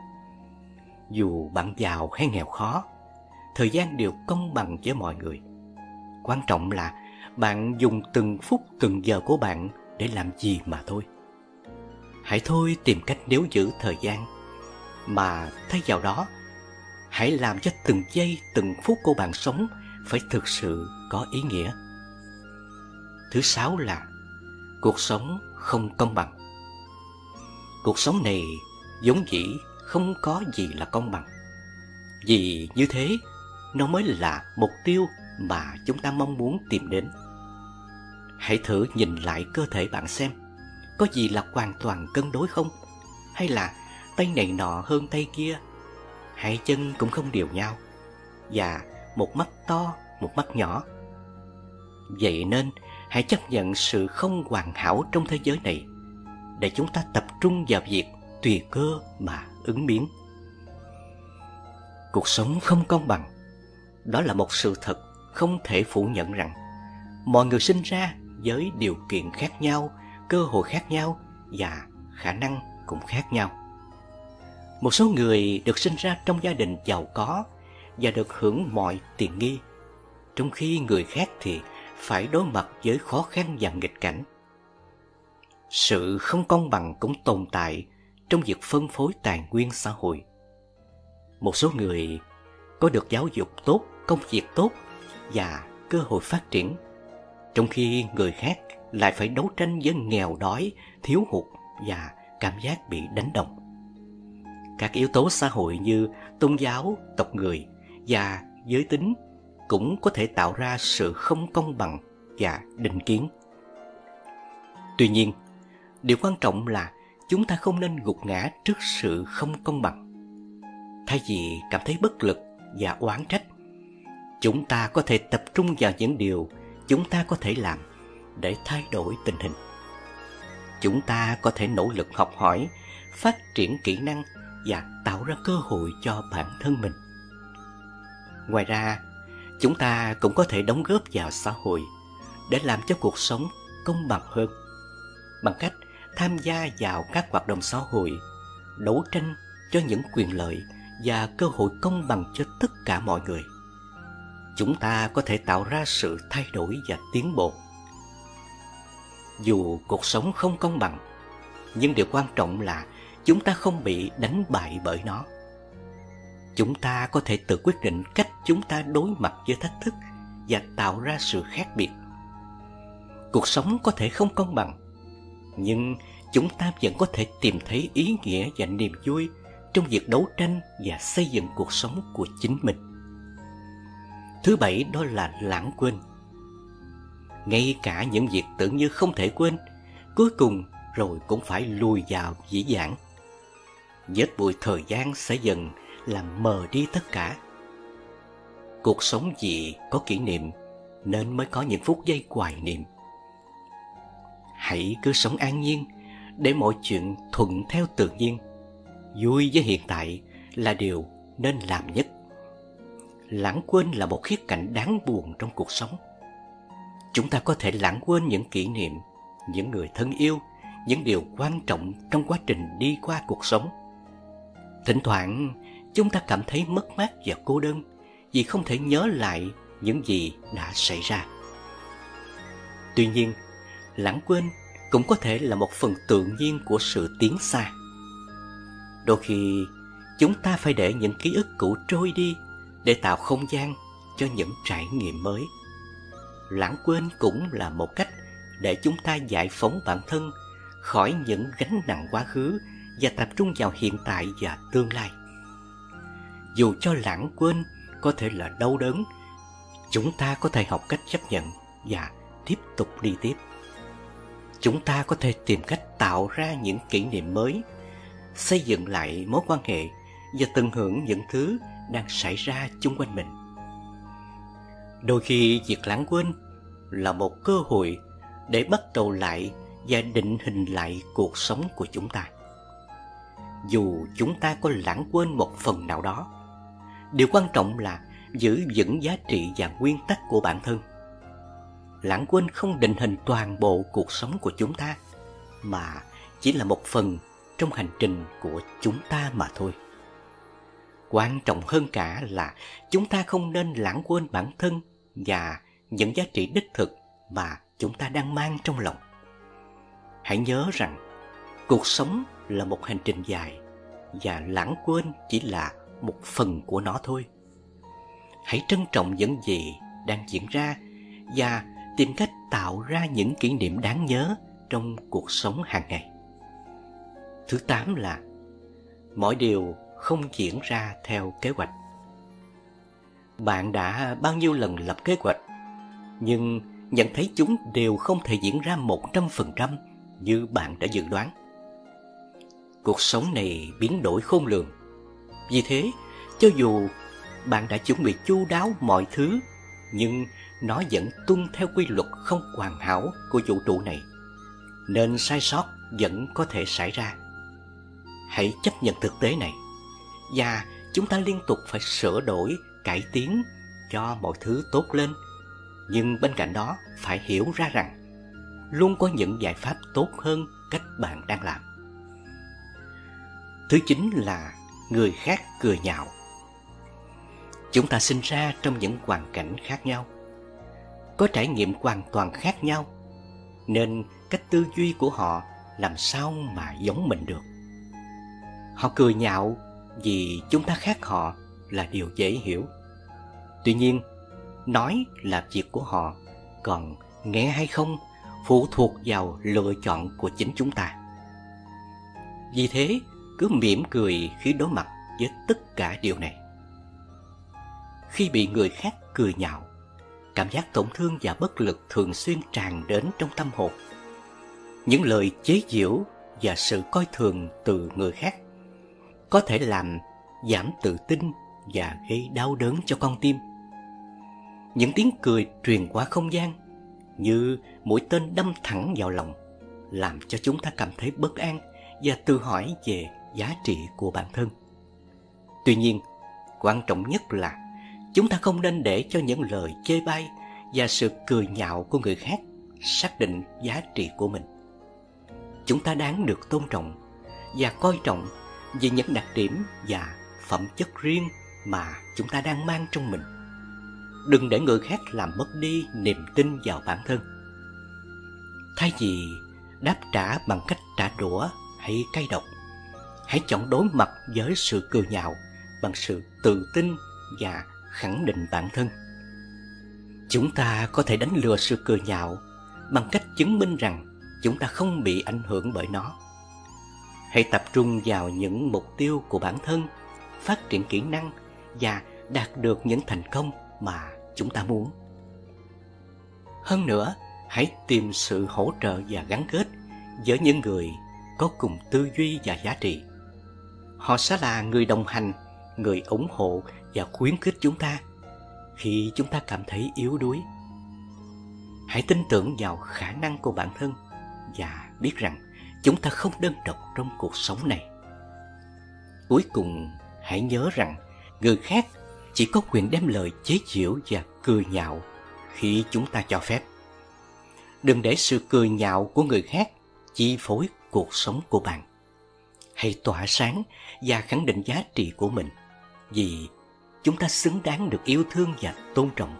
Dù bạn giàu hay nghèo khó, thời gian đều công bằng với mọi người. Quan trọng là bạn dùng từng phút từng giờ của bạn để làm gì mà thôi. Hãy thôi tìm cách níu giữ thời gian, mà thay vào đó, hãy làm cho từng giây từng phút của bạn sống phải thực sự có ý nghĩa. Thứ sáu là cuộc sống không công bằng. Cuộc sống này vốn dĩ không có gì là công bằng. Vì như thế, nó mới là mục tiêu mà chúng ta mong muốn tìm đến. Hãy thử nhìn lại cơ thể bạn xem, có gì là hoàn toàn cân đối không? Hay là tay này nọ hơn tay kia, hai chân cũng không đều nhau, và một mắt to, một mắt nhỏ. Vậy nên, hãy chấp nhận sự không hoàn hảo trong thế giới này, để chúng ta tập trung vào việc tùy cơ mà ứng biến. Cuộc sống không công bằng, đó là một sự thật không thể phủ nhận rằng mọi người sinh ra với điều kiện khác nhau, cơ hội khác nhau và khả năng cũng khác nhau. Một số người được sinh ra trong gia đình giàu có và được hưởng mọi tiện nghi, trong khi người khác thì phải đối mặt với khó khăn và nghịch cảnh. Sự không công bằng cũng tồn tại trong việc phân phối tài nguyên xã hội. Một số người có được giáo dục tốt, công việc tốt và cơ hội phát triển, trong khi người khác lại phải đấu tranh với nghèo đói, thiếu hụt và cảm giác bị đánh đồng. Các yếu tố xã hội như tôn giáo, tộc người và giới tính cũng có thể tạo ra sự không công bằng và định kiến. Tuy nhiên, điều quan trọng là chúng ta không nên gục ngã trước sự không công bằng. Thay vì cảm thấy bất lực và oán trách, chúng ta có thể tập trung vào những điều chúng ta có thể làm để thay đổi tình hình. Chúng ta có thể nỗ lực học hỏi, phát triển kỹ năng và tạo ra cơ hội cho bản thân mình. Ngoài ra, chúng ta cũng có thể đóng góp vào xã hội để làm cho cuộc sống công bằng hơn, bằng cách tham gia vào các hoạt động xã hội, đấu tranh cho những quyền lợi và cơ hội công bằng cho tất cả mọi người. Chúng ta có thể tạo ra sự thay đổi và tiến bộ. Dù cuộc sống không công bằng, nhưng điều quan trọng là chúng ta không bị đánh bại bởi nó. Chúng ta có thể tự quyết định cách chúng ta đối mặt với thách thức và tạo ra sự khác biệt. Cuộc sống có thể không công bằng, nhưng chúng ta vẫn có thể tìm thấy ý nghĩa và niềm vui trong việc đấu tranh và xây dựng cuộc sống của chính mình. Thứ bảy, đó là lãng quên. Ngay cả những việc tưởng như không thể quên, cuối cùng rồi cũng phải lùi vào dĩ vãng. Vết bụi thời gian sẽ dần làm mờ đi tất cả. Cuộc sống gì có kỷ niệm nên mới có những phút giây hoài niệm. Hãy cứ sống an nhiên để mọi chuyện thuận theo tự nhiên. Vui với hiện tại là điều nên làm nhất. Lãng quên là một khía cạnh đáng buồn trong cuộc sống. Chúng ta có thể lãng quên những kỷ niệm, những người thân yêu, những điều quan trọng trong quá trình đi qua cuộc sống. Thỉnh thoảng, chúng ta cảm thấy mất mát và cô đơn vì không thể nhớ lại những gì đã xảy ra. Tuy nhiên, lãng quên cũng có thể là một phần tự nhiên của sự tiến xa. Đôi khi, chúng ta phải để những ký ức cũ trôi đi để tạo không gian cho những trải nghiệm mới. Lãng quên cũng là một cách để chúng ta giải phóng bản thân khỏi những gánh nặng quá khứ và tập trung vào hiện tại và tương lai. Dù cho lãng quên có thể là đau đớn, chúng ta có thể học cách chấp nhận và tiếp tục đi tiếp. Chúng ta có thể tìm cách tạo ra những kỷ niệm mới, xây dựng lại mối quan hệ và tận hưởng những thứ đang xảy ra chung quanh mình. Đôi khi việc lãng quên là một cơ hội để bắt đầu lại và định hình lại cuộc sống của chúng ta. Dù chúng ta có lãng quên một phần nào đó, điều quan trọng là giữ vững giá trị và nguyên tắc của bản thân. Lãng quên không định hình toàn bộ cuộc sống của chúng ta, mà chỉ là một phần trong hành trình của chúng ta mà thôi. Quan trọng hơn cả là chúng ta không nên lãng quên bản thân và những giá trị đích thực mà chúng ta đang mang trong lòng. Hãy nhớ rằng cuộc sống là một hành trình dài và lãng quên chỉ là một phần của nó thôi. Hãy trân trọng những gì đang diễn ra và tìm cách tạo ra những kỷ niệm đáng nhớ trong cuộc sống hàng ngày. Thứ 8 là mọi điều không diễn ra theo kế hoạch. Bạn đã bao nhiêu lần lập kế hoạch, nhưng nhận thấy chúng đều không thể diễn ra 100% như bạn đã dự đoán. Cuộc sống này biến đổi khôn lường. Vì thế, cho dù bạn đã chuẩn bị chu đáo mọi thứ, nhưng nó vẫn tuân theo quy luật không hoàn hảo của vũ trụ này, nên sai sót vẫn có thể xảy ra. Hãy chấp nhận thực tế này, và chúng ta liên tục phải sửa đổi, cải tiến cho mọi thứ tốt lên. Nhưng bên cạnh đó phải hiểu ra rằng luôn có những giải pháp tốt hơn cách bạn đang làm. Thứ 9 là người khác cười nhạo. Chúng ta sinh ra trong những hoàn cảnh khác nhau, có trải nghiệm hoàn toàn khác nhau, nên cách tư duy của họ làm sao mà giống mình được. Họ cười nhạo vì chúng ta khác họ là điều dễ hiểu. Tuy nhiên, nói là việc của họ, còn nghe hay không phụ thuộc vào lựa chọn của chính chúng ta. Vì thế, cứ mỉm cười khi đối mặt với tất cả điều này. Khi bị người khác cười nhạo, cảm giác tổn thương và bất lực thường xuyên tràn đến trong tâm hồn. Những lời chế giễu và sự coi thường từ người khác có thể làm giảm tự tin và gây đau đớn cho con tim. Những tiếng cười truyền qua không gian như mũi tên đâm thẳng vào lòng, làm cho chúng ta cảm thấy bất an và tự hỏi về giá trị của bản thân. Tuy nhiên, quan trọng nhất là chúng ta không nên để cho những lời chê bai và sự cười nhạo của người khác xác định giá trị của mình. Chúng ta đáng được tôn trọng và coi trọng vì những đặc điểm và phẩm chất riêng mà chúng ta đang mang trong mình. Đừng để người khác làm mất đi niềm tin vào bản thân. Thay vì đáp trả bằng cách trả đũa hay cay độc, hãy chọn đối mặt với sự cười nhạo bằng sự tự tin và khẳng định bản thân. Chúng ta có thể đánh lừa sự cười nhạo bằng cách chứng minh rằng chúng ta không bị ảnh hưởng bởi nó. Hãy tập trung vào những mục tiêu của bản thân, phát triển kỹ năng và đạt được những thành công mà chúng ta muốn. Hơn nữa, hãy tìm sự hỗ trợ và gắn kết với những người có cùng tư duy và giá trị. Họ sẽ là người đồng hành, người ủng hộ và khuyến khích chúng ta khi chúng ta cảm thấy yếu đuối. Hãy tin tưởng vào khả năng của bản thân và biết rằng chúng ta không đơn độc trong cuộc sống này. Cuối cùng, hãy nhớ rằng người khác chỉ có quyền đem lời chế giễu và cười nhạo khi chúng ta cho phép. Đừng để sự cười nhạo của người khác chi phối cuộc sống của bạn. Hãy tỏa sáng và khẳng định giá trị của mình, vì chúng ta xứng đáng được yêu thương và tôn trọng.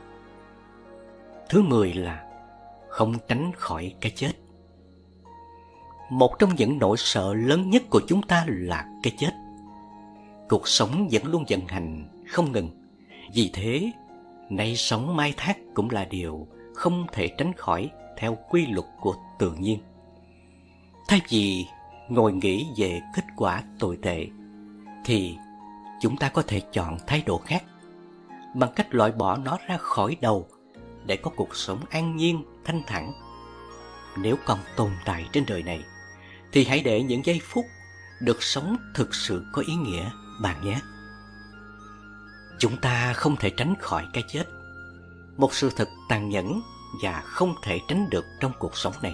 Thứ 10 là không tránh khỏi cái chết. Một trong những nỗi sợ lớn nhất của chúng ta là cái chết. Cuộc sống vẫn luôn vận hành không ngừng. Vì thế, nay sống mai thác cũng là điều không thể tránh khỏi theo quy luật của tự nhiên. Thay vì ngồi nghĩ về kết quả tồi tệ, thì chúng ta có thể chọn thái độ khác, bằng cách loại bỏ nó ra khỏi đầu để có cuộc sống an nhiên, thanh thản. Nếu còn tồn tại trên đời này, thì hãy để những giây phút được sống thực sự có ý nghĩa bạn nhé. Chúng ta không thể tránh khỏi cái chết, một sự thật tàn nhẫn và không thể tránh được trong cuộc sống này.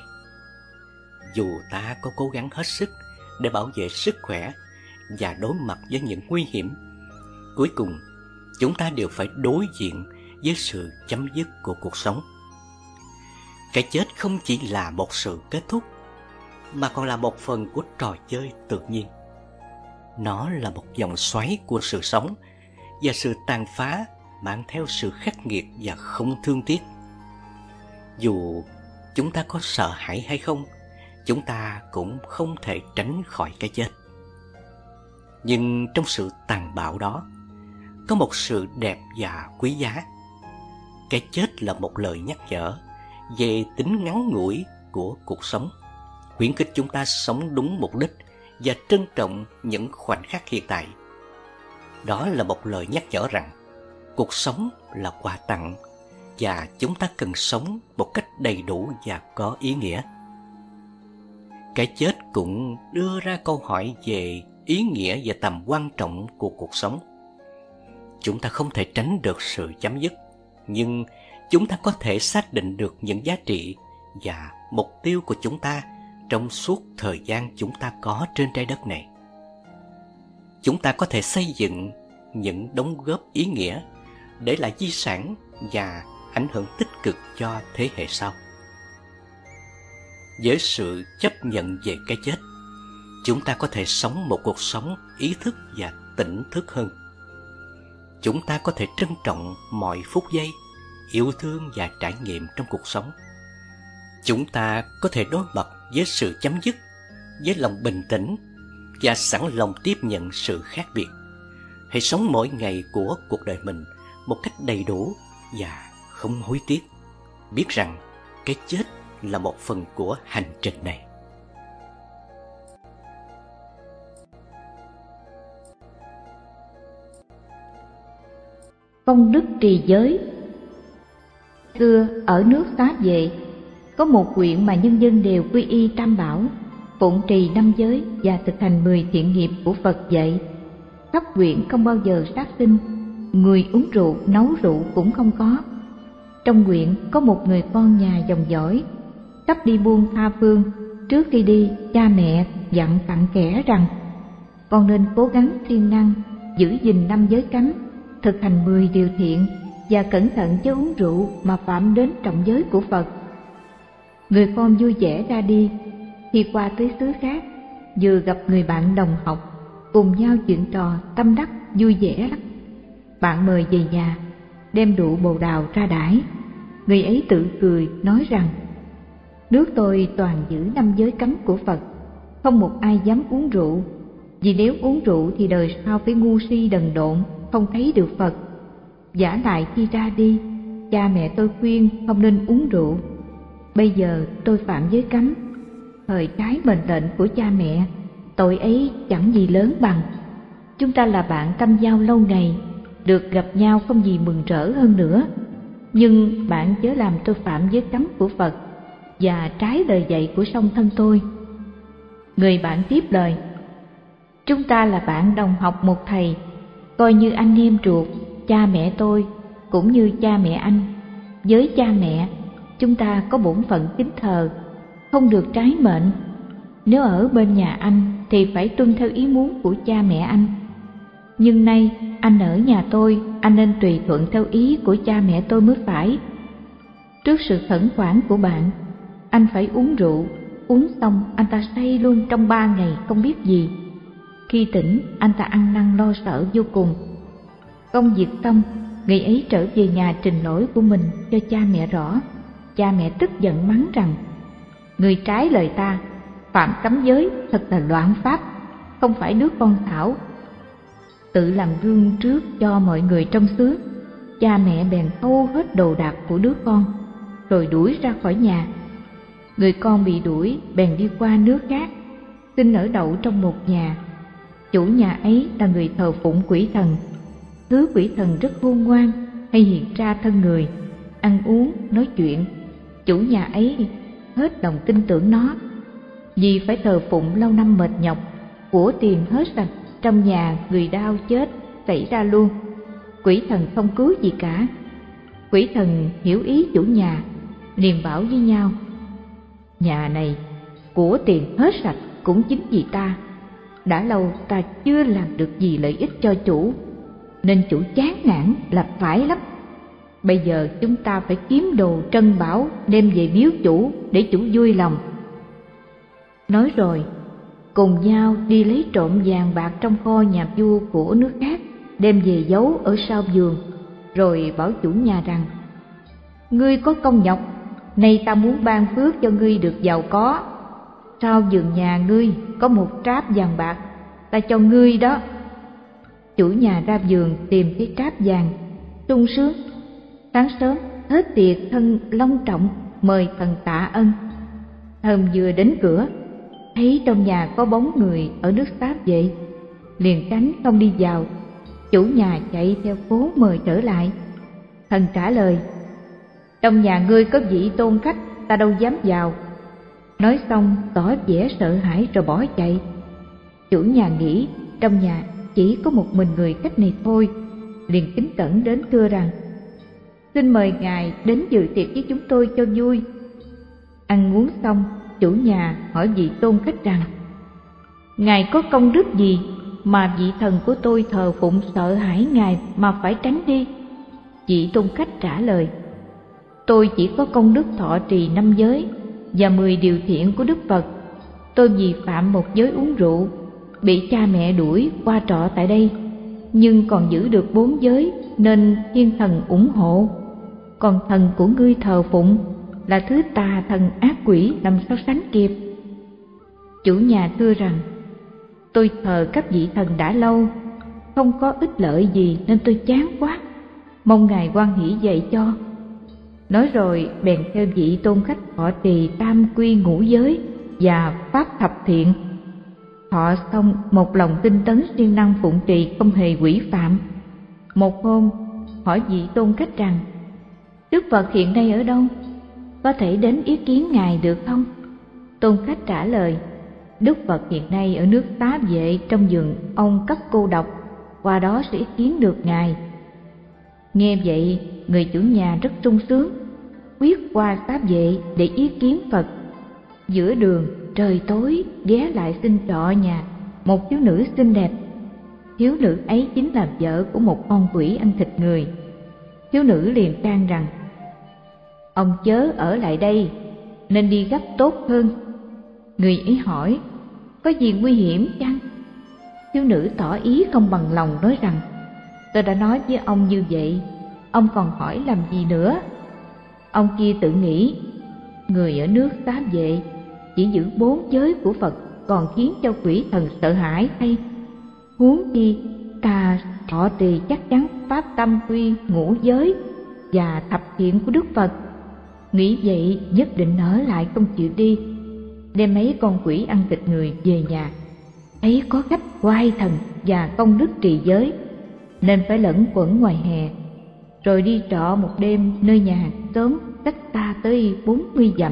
Dù ta có cố gắng hết sức để bảo vệ sức khỏe và đối mặt với những nguy hiểm, cuối cùng chúng ta đều phải đối diện với sự chấm dứt của cuộc sống. Cái chết không chỉ là một sự kết thúc, mà còn là một phần của trò chơi tự nhiên. Nó là một vòng xoáy của sự sống và sự tàn phá mang theo sự khắc nghiệt và không thương tiếc. Dù chúng ta có sợ hãi hay không, chúng ta cũng không thể tránh khỏi cái chết. Nhưng trong sự tàn bạo đó, có một sự đẹp và quý giá. Cái chết là một lời nhắc nhở về tính ngắn ngủi của cuộc sống, khuyến khích chúng ta sống đúng mục đích và trân trọng những khoảnh khắc hiện tại. Đó là một lời nhắc nhở rằng cuộc sống là quà tặng và chúng ta cần sống một cách đầy đủ và có ý nghĩa. Cái chết cũng đưa ra câu hỏi về ý nghĩa và tầm quan trọng của cuộc sống. Chúng ta không thể tránh được sự chấm dứt, nhưng chúng ta có thể xác định được những giá trị và mục tiêu của chúng ta trong suốt thời gian chúng ta có trên trái đất này. Chúng ta có thể xây dựng những đóng góp ý nghĩa để lại di sản và ảnh hưởng tích cực cho thế hệ sau. Với sự chấp nhận về cái chết, chúng ta có thể sống một cuộc sống ý thức và tỉnh thức hơn. Chúng ta có thể trân trọng mọi phút giây, yêu thương và trải nghiệm trong cuộc sống. Chúng ta có thể đối mặt với sự chấm dứt với lòng bình tĩnh và sẵn lòng tiếp nhận sự khác biệt. Hãy sống mỗi ngày của cuộc đời mình một cách đầy đủ và không hối tiếc, biết rằng cái chết là một phần của hành trình này. Công đức trì giới. Xưa ở nước Xá Vệ, có một huyện mà nhân dân đều quy y Tam Bảo, phụng trì 5 giới và thực hành 10 thiện nghiệp của Phật dạy. Khắp huyện không bao giờ sát sinh, người uống rượu, nấu rượu cũng không có. Trong huyện có một người con nhà dòng dõi, sắp đi buôn tha phương. Trước khi đi, cha mẹ dặn cặn kẽ rằng con nên cố gắng siêng năng giữ gìn 5 giới cấm, thực hành 10 điều thiện và cẩn thận chớ uống rượu mà phạm đến trọng giới của Phật. Người con vui vẻ ra đi. Khi qua tới xứ khác, vừa gặp người bạn đồng học, cùng nhau chuyện trò tâm đắc vui vẻ lắm. Bạn mời về nhà, đem rượu bồ đào ra đãi. Người ấy tự cười nói rằng: nước tôi toàn giữ 5 giới cấm của Phật, không một ai dám uống rượu, vì nếu uống rượu thì đời sau phải ngu si đần độn, không thấy được Phật. Vả lại khi ra đi, cha mẹ tôi khuyên không nên uống rượu. Bây giờ tôi phạm giới cấm, thời trái mệnh lệnh của cha mẹ, tội ấy chẳng gì lớn bằng. Chúng ta là bạn tâm giao lâu ngày, được gặp nhau không gì mừng rỡ hơn nữa. Nhưng bạn chớ làm tôi phạm giới cấm của Phật và trái lời dạy của song thân tôi. Người bạn tiếp lời: chúng ta là bạn đồng học một thầy, coi như anh em ruột. Cha mẹ tôi cũng như cha mẹ anh. Với cha mẹ, chúng ta có bổn phận kính thờ, không được trái mệnh. Nếu ở bên nhà anh thì phải tuân theo ý muốn của cha mẹ anh. Nhưng nay anh ở nhà tôi, anh nên tùy thuận theo ý của cha mẹ tôi mới phải. Trước sự khẩn khoản của bạn, anh phải uống rượu. Uống xong anh ta say luôn trong 3 ngày không biết gì. Khi tỉnh, anh ta ăn năn lo sợ vô cùng. Công việc xong, người ấy trở về nhà trình lỗi của mình cho cha mẹ rõ. Cha mẹ tức giận mắng rằng: người trái lời ta, phạm cấm giới, thật là loạn pháp, không phải đứa con Thảo. Tự làm gương trước cho mọi người trong xứ. cha mẹ bèn thâu hết đồ đạc của đứa con, rồi đuổi ra khỏi nhà. Người con bị đuổi bèn đi qua nước khác, xin ở đậu trong một nhà. Chủ nhà ấy là người thờ phụng quỷ thần. Thứ quỷ thần rất khôn ngoan, hay hiện ra thân người, ăn uống, nói chuyện. Chủ nhà ấy hết lòng tin tưởng nó. Vì phải thờ phụng lâu năm mệt nhọc, của tiền hết sạch, trong nhà người đau chết xảy ra luôn. Quỷ thần không cứu gì cả. Quỷ thần hiểu ý chủ nhà, liền bảo với nhau: nhà này của tiền hết sạch cũng chính vì ta. Đã lâu ta chưa làm được gì lợi ích cho chủ, nên chủ chán nản là phải lắm. Bây giờ chúng ta phải kiếm đồ trân bảo đem về biếu chủ để chủ vui lòng. Nói rồi cùng nhau đi lấy trộm vàng bạc trong kho nhà vua của nước khác, đem về giấu ở sau vườn, rồi bảo chủ nhà rằng: ngươi có công nhọc, nay ta muốn ban phước cho ngươi được giàu có. Sau vườn nhà ngươi có một tráp vàng bạc, ta cho ngươi đó. Chủ nhà ra vườn tìm thấy tráp vàng, sung sướng. Sáng sớm hết tiệc thân long trọng mời thần tạ ân. Hôm vừa đến cửa, thấy trong nhà có bóng người ở nước Sáp vậy, liền tránh không đi vào. Chủ nhà chạy theo phố mời trở lại. Thần trả lời: trong nhà ngươi có vị tôn khách, ta đâu dám vào. Nói xong tỏ vẻ sợ hãi rồi bỏ chạy. Chủ nhà nghĩ trong nhà chỉ có một mình người khách này thôi, liền kính cẩn đến thưa rằng: xin mời ngài đến dự tiệc với chúng tôi cho vui. Ăn uống xong, chủ nhà hỏi vị tôn khách rằng: ngài có công đức gì mà vị thần của tôi thờ phụng sợ hãi ngài mà phải tránh đi? Vị tôn khách trả lời: tôi chỉ có công đức thọ trì 5 giới và 10 điều thiện của Đức Phật. Tôi vì phạm một giới uống rượu, bị cha mẹ đuổi qua trọ tại đây, nhưng còn giữ được 4 giới nên thiên thần ủng hộ. Còn thần của ngươi thờ phụng là thứ tà thần ác quỷ, làm sao sánh kịp? Chủ nhà thưa rằng: tôi thờ các vị thần đã lâu, không có ích lợi gì nên tôi chán quá, mong ngài hoan hỷ dạy cho. Nói rồi bèn theo vị tôn khách thọ trì tam quy ngũ giới và pháp thập thiện. Thọ xong một lòng tinh tấn siêng năng phụng trì, không hề quỷ phạm. Một hôm hỏi vị tôn khách rằng: Đức Phật hiện nay ở đâu? Có thể đến ý kiến ngài được không? Tôn khách trả lời: Đức Phật hiện nay ở nước Tá Vệ trong vườn ông Cấp Cô Độc, qua đó sẽ ý kiến được ngài. Nghe vậy người chủ nhà rất sung sướng, quyết qua Tá Vệ để ý kiến Phật. Giữa đường trời tối ghé lại xin trọ nhà một thiếu nữ xinh đẹp. Thiếu nữ ấy chính là vợ của một con quỷ ăn thịt người. Thiếu nữ liền can rằng: ông chớ ở lại đây, nên đi gấp tốt hơn. Người ấy hỏi: có gì nguy hiểm chăng? Thiếu nữ tỏ ý không bằng lòng, nói rằng: tôi đã nói với ông như vậy, ông còn hỏi làm gì nữa? Ông kia tự nghĩ: người ở nước Tá Vệ chỉ giữ 4 giới của Phật còn khiến cho quỷ thần sợ hãi hay? Huống chi ta thọ trì chắc chắn pháp tam quy ngũ giới và thập thiện của Đức Phật. Nghĩ vậy nhất định ở lại không chịu đi, đem mấy con quỷ ăn thịt người về nhà. Ấy có cách oai thần và công đức trì giới, nên phải lẫn quẩn ngoài hè, rồi đi trọ một đêm nơi nhà hàng xóm cách xa tới 40 dặm.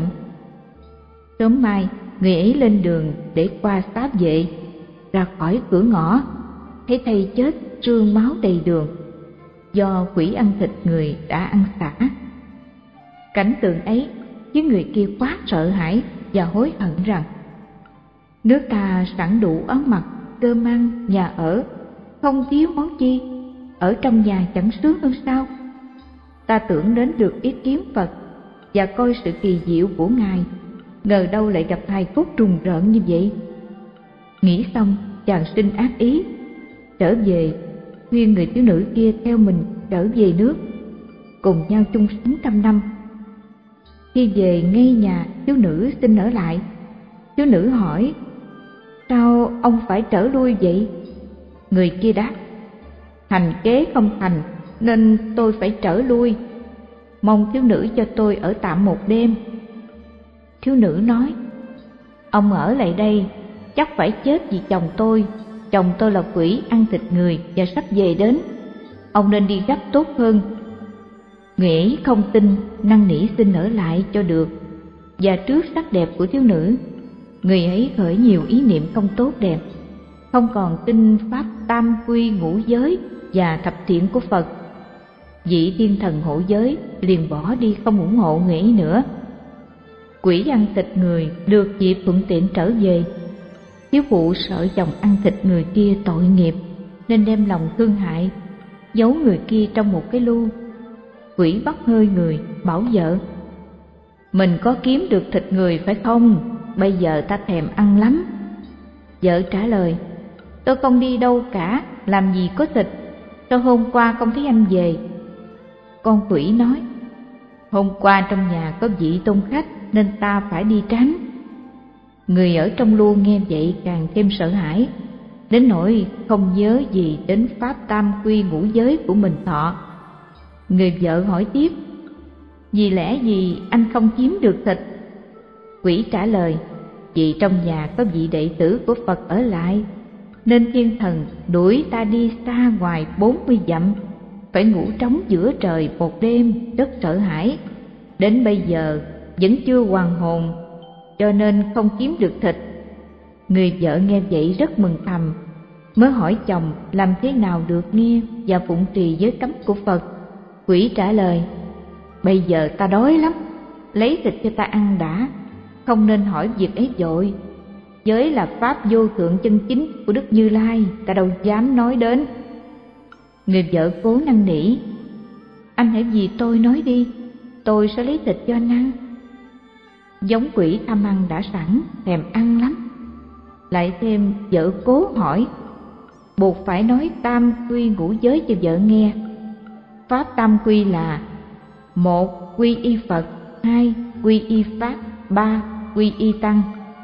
Sớm mai người ấy lên đường để qua Tá Vệ. Ra khỏi cửa ngõ, thấy thây chết sương máu đầy đường, do quỷ ăn thịt người đã ăn xả. Cảnh tượng ấy khiến người kia quá sợ hãi và hối hận rằng: nước ta sẵn đủ áo mặc, cơm ăn, nhà ở, không thiếu món chi, ở trong nhà chẳng sướng hơn sao? Ta tưởng đến được ý kiến Phật và coi sự kỳ diệu của ngài, ngờ đâu lại gặp hài cốt trùng rợn như vậy. Nghĩ xong chàng sinh ác ý, trở về khuyên người thiếu nữ kia theo mình trở về nước, cùng nhau chung sống 100 năm. Khi về ngay nhà, thiếu nữ xin ở lại. Thiếu nữ hỏi: sao ông phải trở lui vậy? Người kia đáp: hành kế không thành, nên tôi phải trở lui. Mong thiếu nữ cho tôi ở tạm một đêm. Thiếu nữ nói, ông ở lại đây chắc phải chết vì chồng tôi. Chồng tôi là quỷ ăn thịt người và sắp về đến. Ông nên đi gấp tốt hơn. Người ấy không tin, năn nỉ xin ở lại cho được. Và trước sắc đẹp của thiếu nữ, người ấy khởi nhiều ý niệm không tốt đẹp, không còn tin pháp tam quy ngũ giới và thập thiện của Phật. Vị thiên thần hộ giới liền bỏ đi, không ủng hộ người ấy nữa. Quỷ ăn thịt người được dịp thuận tiện trở về. Thiếu phụ sợ chồng ăn thịt người kia tội nghiệp, nên đem lòng thương hại, giấu người kia trong một cái lu. Quỷ bắt hơi người, bảo vợ, mình có kiếm được thịt người phải không? Bây giờ ta thèm ăn lắm. Vợ trả lời, tôi không đi đâu cả, làm gì có thịt, sao hôm qua không thấy anh về? Con quỷ nói, hôm qua trong nhà có vị tôn khách nên ta phải đi tránh. Người ở trong lu nghe vậy càng thêm sợ hãi, đến nỗi không nhớ gì đến pháp tam quy ngũ giới của mình thọ. Người vợ hỏi tiếp, vì lẽ gì anh không kiếm được thịt? Quỷ trả lời, vì trong nhà có vị đệ tử của Phật ở lại, nên thiên thần đuổi ta đi xa ngoài 40 dặm, phải ngủ trống giữa trời một đêm, rất sợ hãi. Đến bây giờ vẫn chưa hoàn hồn, cho nên không kiếm được thịt. Người vợ nghe vậy rất mừng thầm, mới hỏi chồng làm thế nào được nghe và phụng trì giới cấm của Phật. Quỷ trả lời, bây giờ ta đói lắm, lấy thịt cho ta ăn đã, không nên hỏi việc ấy vội. Giới là pháp vô thượng chân chính của Đức Như Lai, ta đâu dám nói đến. Người vợ cố năn nỉ, anh hãy vì tôi nói đi, tôi sẽ lấy thịt cho anh ăn. Giống quỷ tham ăn đã sẵn, thèm ăn lắm. Lại thêm vợ cố hỏi, buộc phải nói tam quy ngũ giới cho vợ nghe. Pháp tam quy là: 1. Quy y Phật, 2. Quy y Pháp, 3. Quy y Tăng.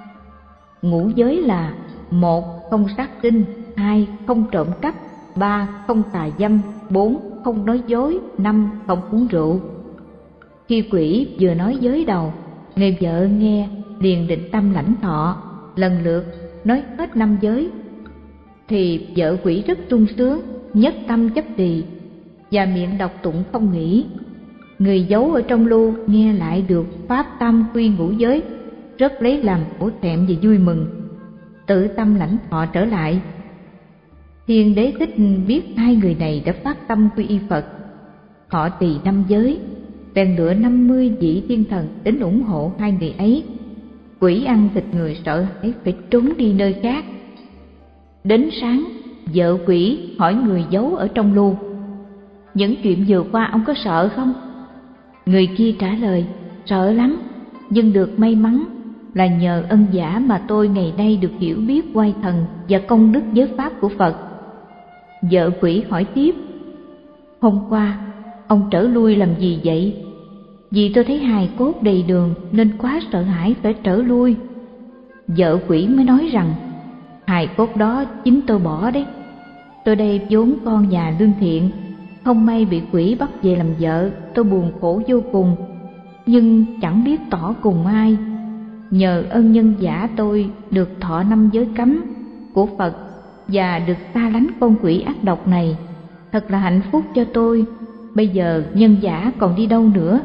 Ngũ giới là: 1. Không sát sinh, 2. Không trộm cắp, 3. Không tà dâm, 4. Không nói dối, 5. Không uống rượu. Khi quỷ vừa nói giới đầu, người vợ nghe liền định tâm lãnh thọ, lần lượt nói hết 5 giới, thì vợ quỷ rất sung sướng, nhất tâm chấp trì và miệng đọc tụng không nghỉ. Người giấu ở trong lu nghe lại được pháp tam quy ngũ giới, rất lấy làm hổ thẹn và vui mừng, tự tâm lãnh thọ trở lại. Thiên Đế Thích biết hai người này đã phát tâm quy y Phật, họ trì 5 giới, bèn lựa 50 vị thiên thần đến ủng hộ hai người ấy. Quỷ ăn thịt người sợ hãi phải trốn đi nơi khác. Đến sáng, vợ quỷ hỏi người giấu ở trong lu, những chuyện vừa qua ông có sợ không? Người kia trả lời, sợ lắm, nhưng được may mắn là nhờ ân giả mà tôi ngày nay được hiểu biết oai thần và công đức giới pháp của Phật. Vợ quỷ hỏi tiếp, hôm qua ông trở lui làm gì vậy? Vì tôi thấy hài cốt đầy đường nên quá sợ hãi phải trở lui. Vợ quỷ mới nói rằng, hài cốt đó chính tôi bỏ đấy. Tôi đây vốn con nhà lương thiện, không may bị quỷ bắt về làm vợ, tôi buồn khổ vô cùng, nhưng chẳng biết tỏ cùng ai. Nhờ ân nhân giả tôi được thọ 5 giới cấm của Phật và được xa lánh con quỷ ác độc này, thật là hạnh phúc cho tôi. Bây giờ nhân giả còn đi đâu nữa?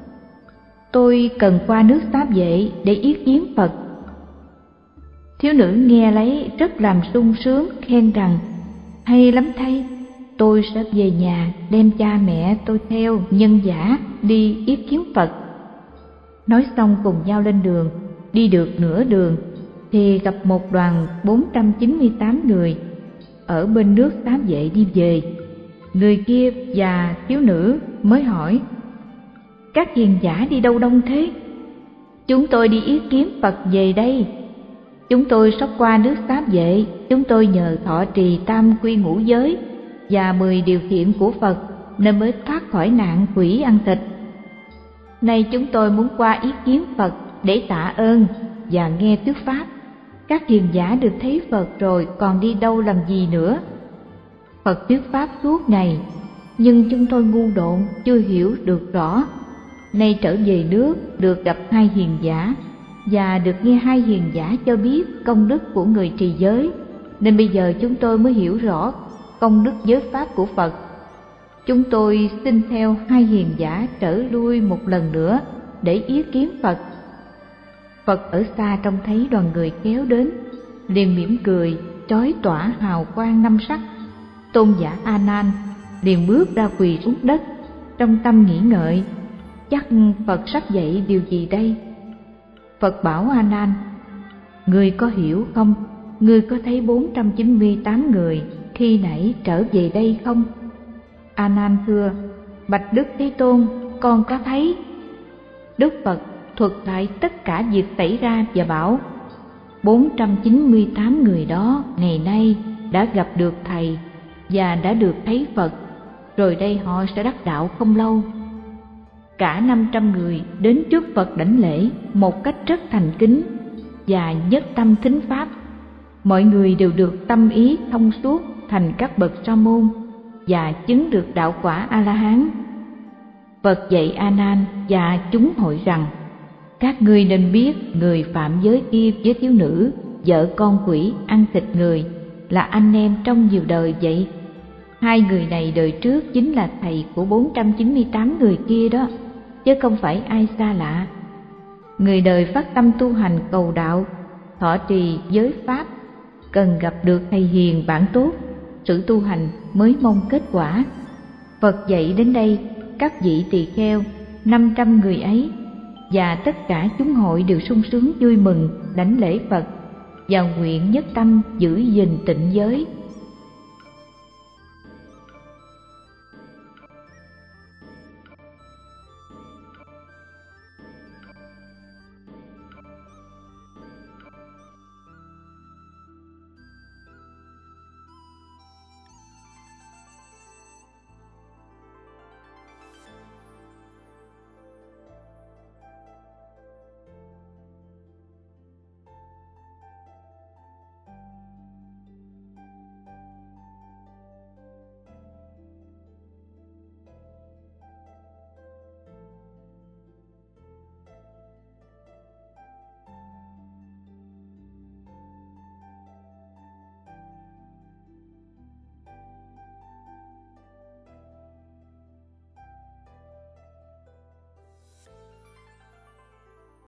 Tôi cần qua nước Xá Vệ để yết kiến Phật. Thiếu nữ nghe lấy rất làm sung sướng, khen rằng, hay lắm thầy, tôi sẽ về nhà đem cha mẹ tôi theo nhân giả đi yết kiến Phật. Nói xong cùng nhau lên đường. Đi được nửa đường thì gặp một đoàn 498 người ở bên nước Xá Vệ đi về. Người kia và thiếu nữ mới hỏi, các hiền giả đi đâu đông thế? Chúng tôi đi yết kiến Phật về đây. Chúng tôi sắp qua nước Xá Vệ, chúng tôi nhờ thọ trì tam quy ngũ giới và 10 điều thiện của Phật nên mới thoát khỏi nạn quỷ ăn thịt. Nay chúng tôi muốn qua yết kiến Phật để tạ ơn và nghe thuyết pháp. Các hiền giả được thấy Phật rồi còn đi đâu làm gì nữa? Phật thuyết pháp suốt ngày, nhưng chúng tôi ngu độn chưa hiểu được rõ. Nay trở về nước được gặp hai hiền giả và được nghe hai hiền giả cho biết công đức của người trì giới, nên bây giờ chúng tôi mới hiểu rõ công đức giới pháp của Phật. Chúng tôi xin theo hai hiền giả trở lui một lần nữa để ý kiến Phật. Phật ở xa trông thấy đoàn người kéo đến, liền mỉm cười, chói tỏa hào quang năm sắc. Tôn giả A Nan liền bước ra quỳ xuống đất, trong tâm nghĩ ngợi, chắc Phật sắp dạy điều gì đây? Phật bảo A Nan: Ngươi có hiểu không? Ngươi có thấy 498 người khi nãy trở về đây không? A Nan thưa: Bạch Đức Thế Tôn, con có thấy. Đức Phật thuật lại tất cả việc xảy ra và bảo: 498 người đó ngày nay đã gặp được Thầy và đã được thấy Phật, rồi đây họ sẽ đắc đạo không lâu. Cả 500 người đến trước Phật đảnh lễ một cách rất thành kính và nhất tâm thính pháp. Mọi người đều được tâm ý thông suốt thành các bậc sa môn và chứng được đạo quả A-la-hán. Phật dạy A Nan và chúng hội rằng: Các ngươi nên biết người phạm giới kia với thiếu nữ, vợ con quỷ, ăn thịt người là anh em trong nhiều đời vậy. Hai người này đời trước chính là thầy của 498 người kia đó, chứ không phải ai xa lạ. Người đời phát tâm tu hành cầu đạo, thọ trì giới pháp, cần gặp được thầy hiền bạn tốt, sự tu hành mới mong kết quả. Phật dạy đến đây, các vị tỳ kheo 500 người ấy và tất cả chúng hội đều sung sướng vui mừng đảnh lễ Phật và nguyện nhất tâm giữ gìn tịnh giới.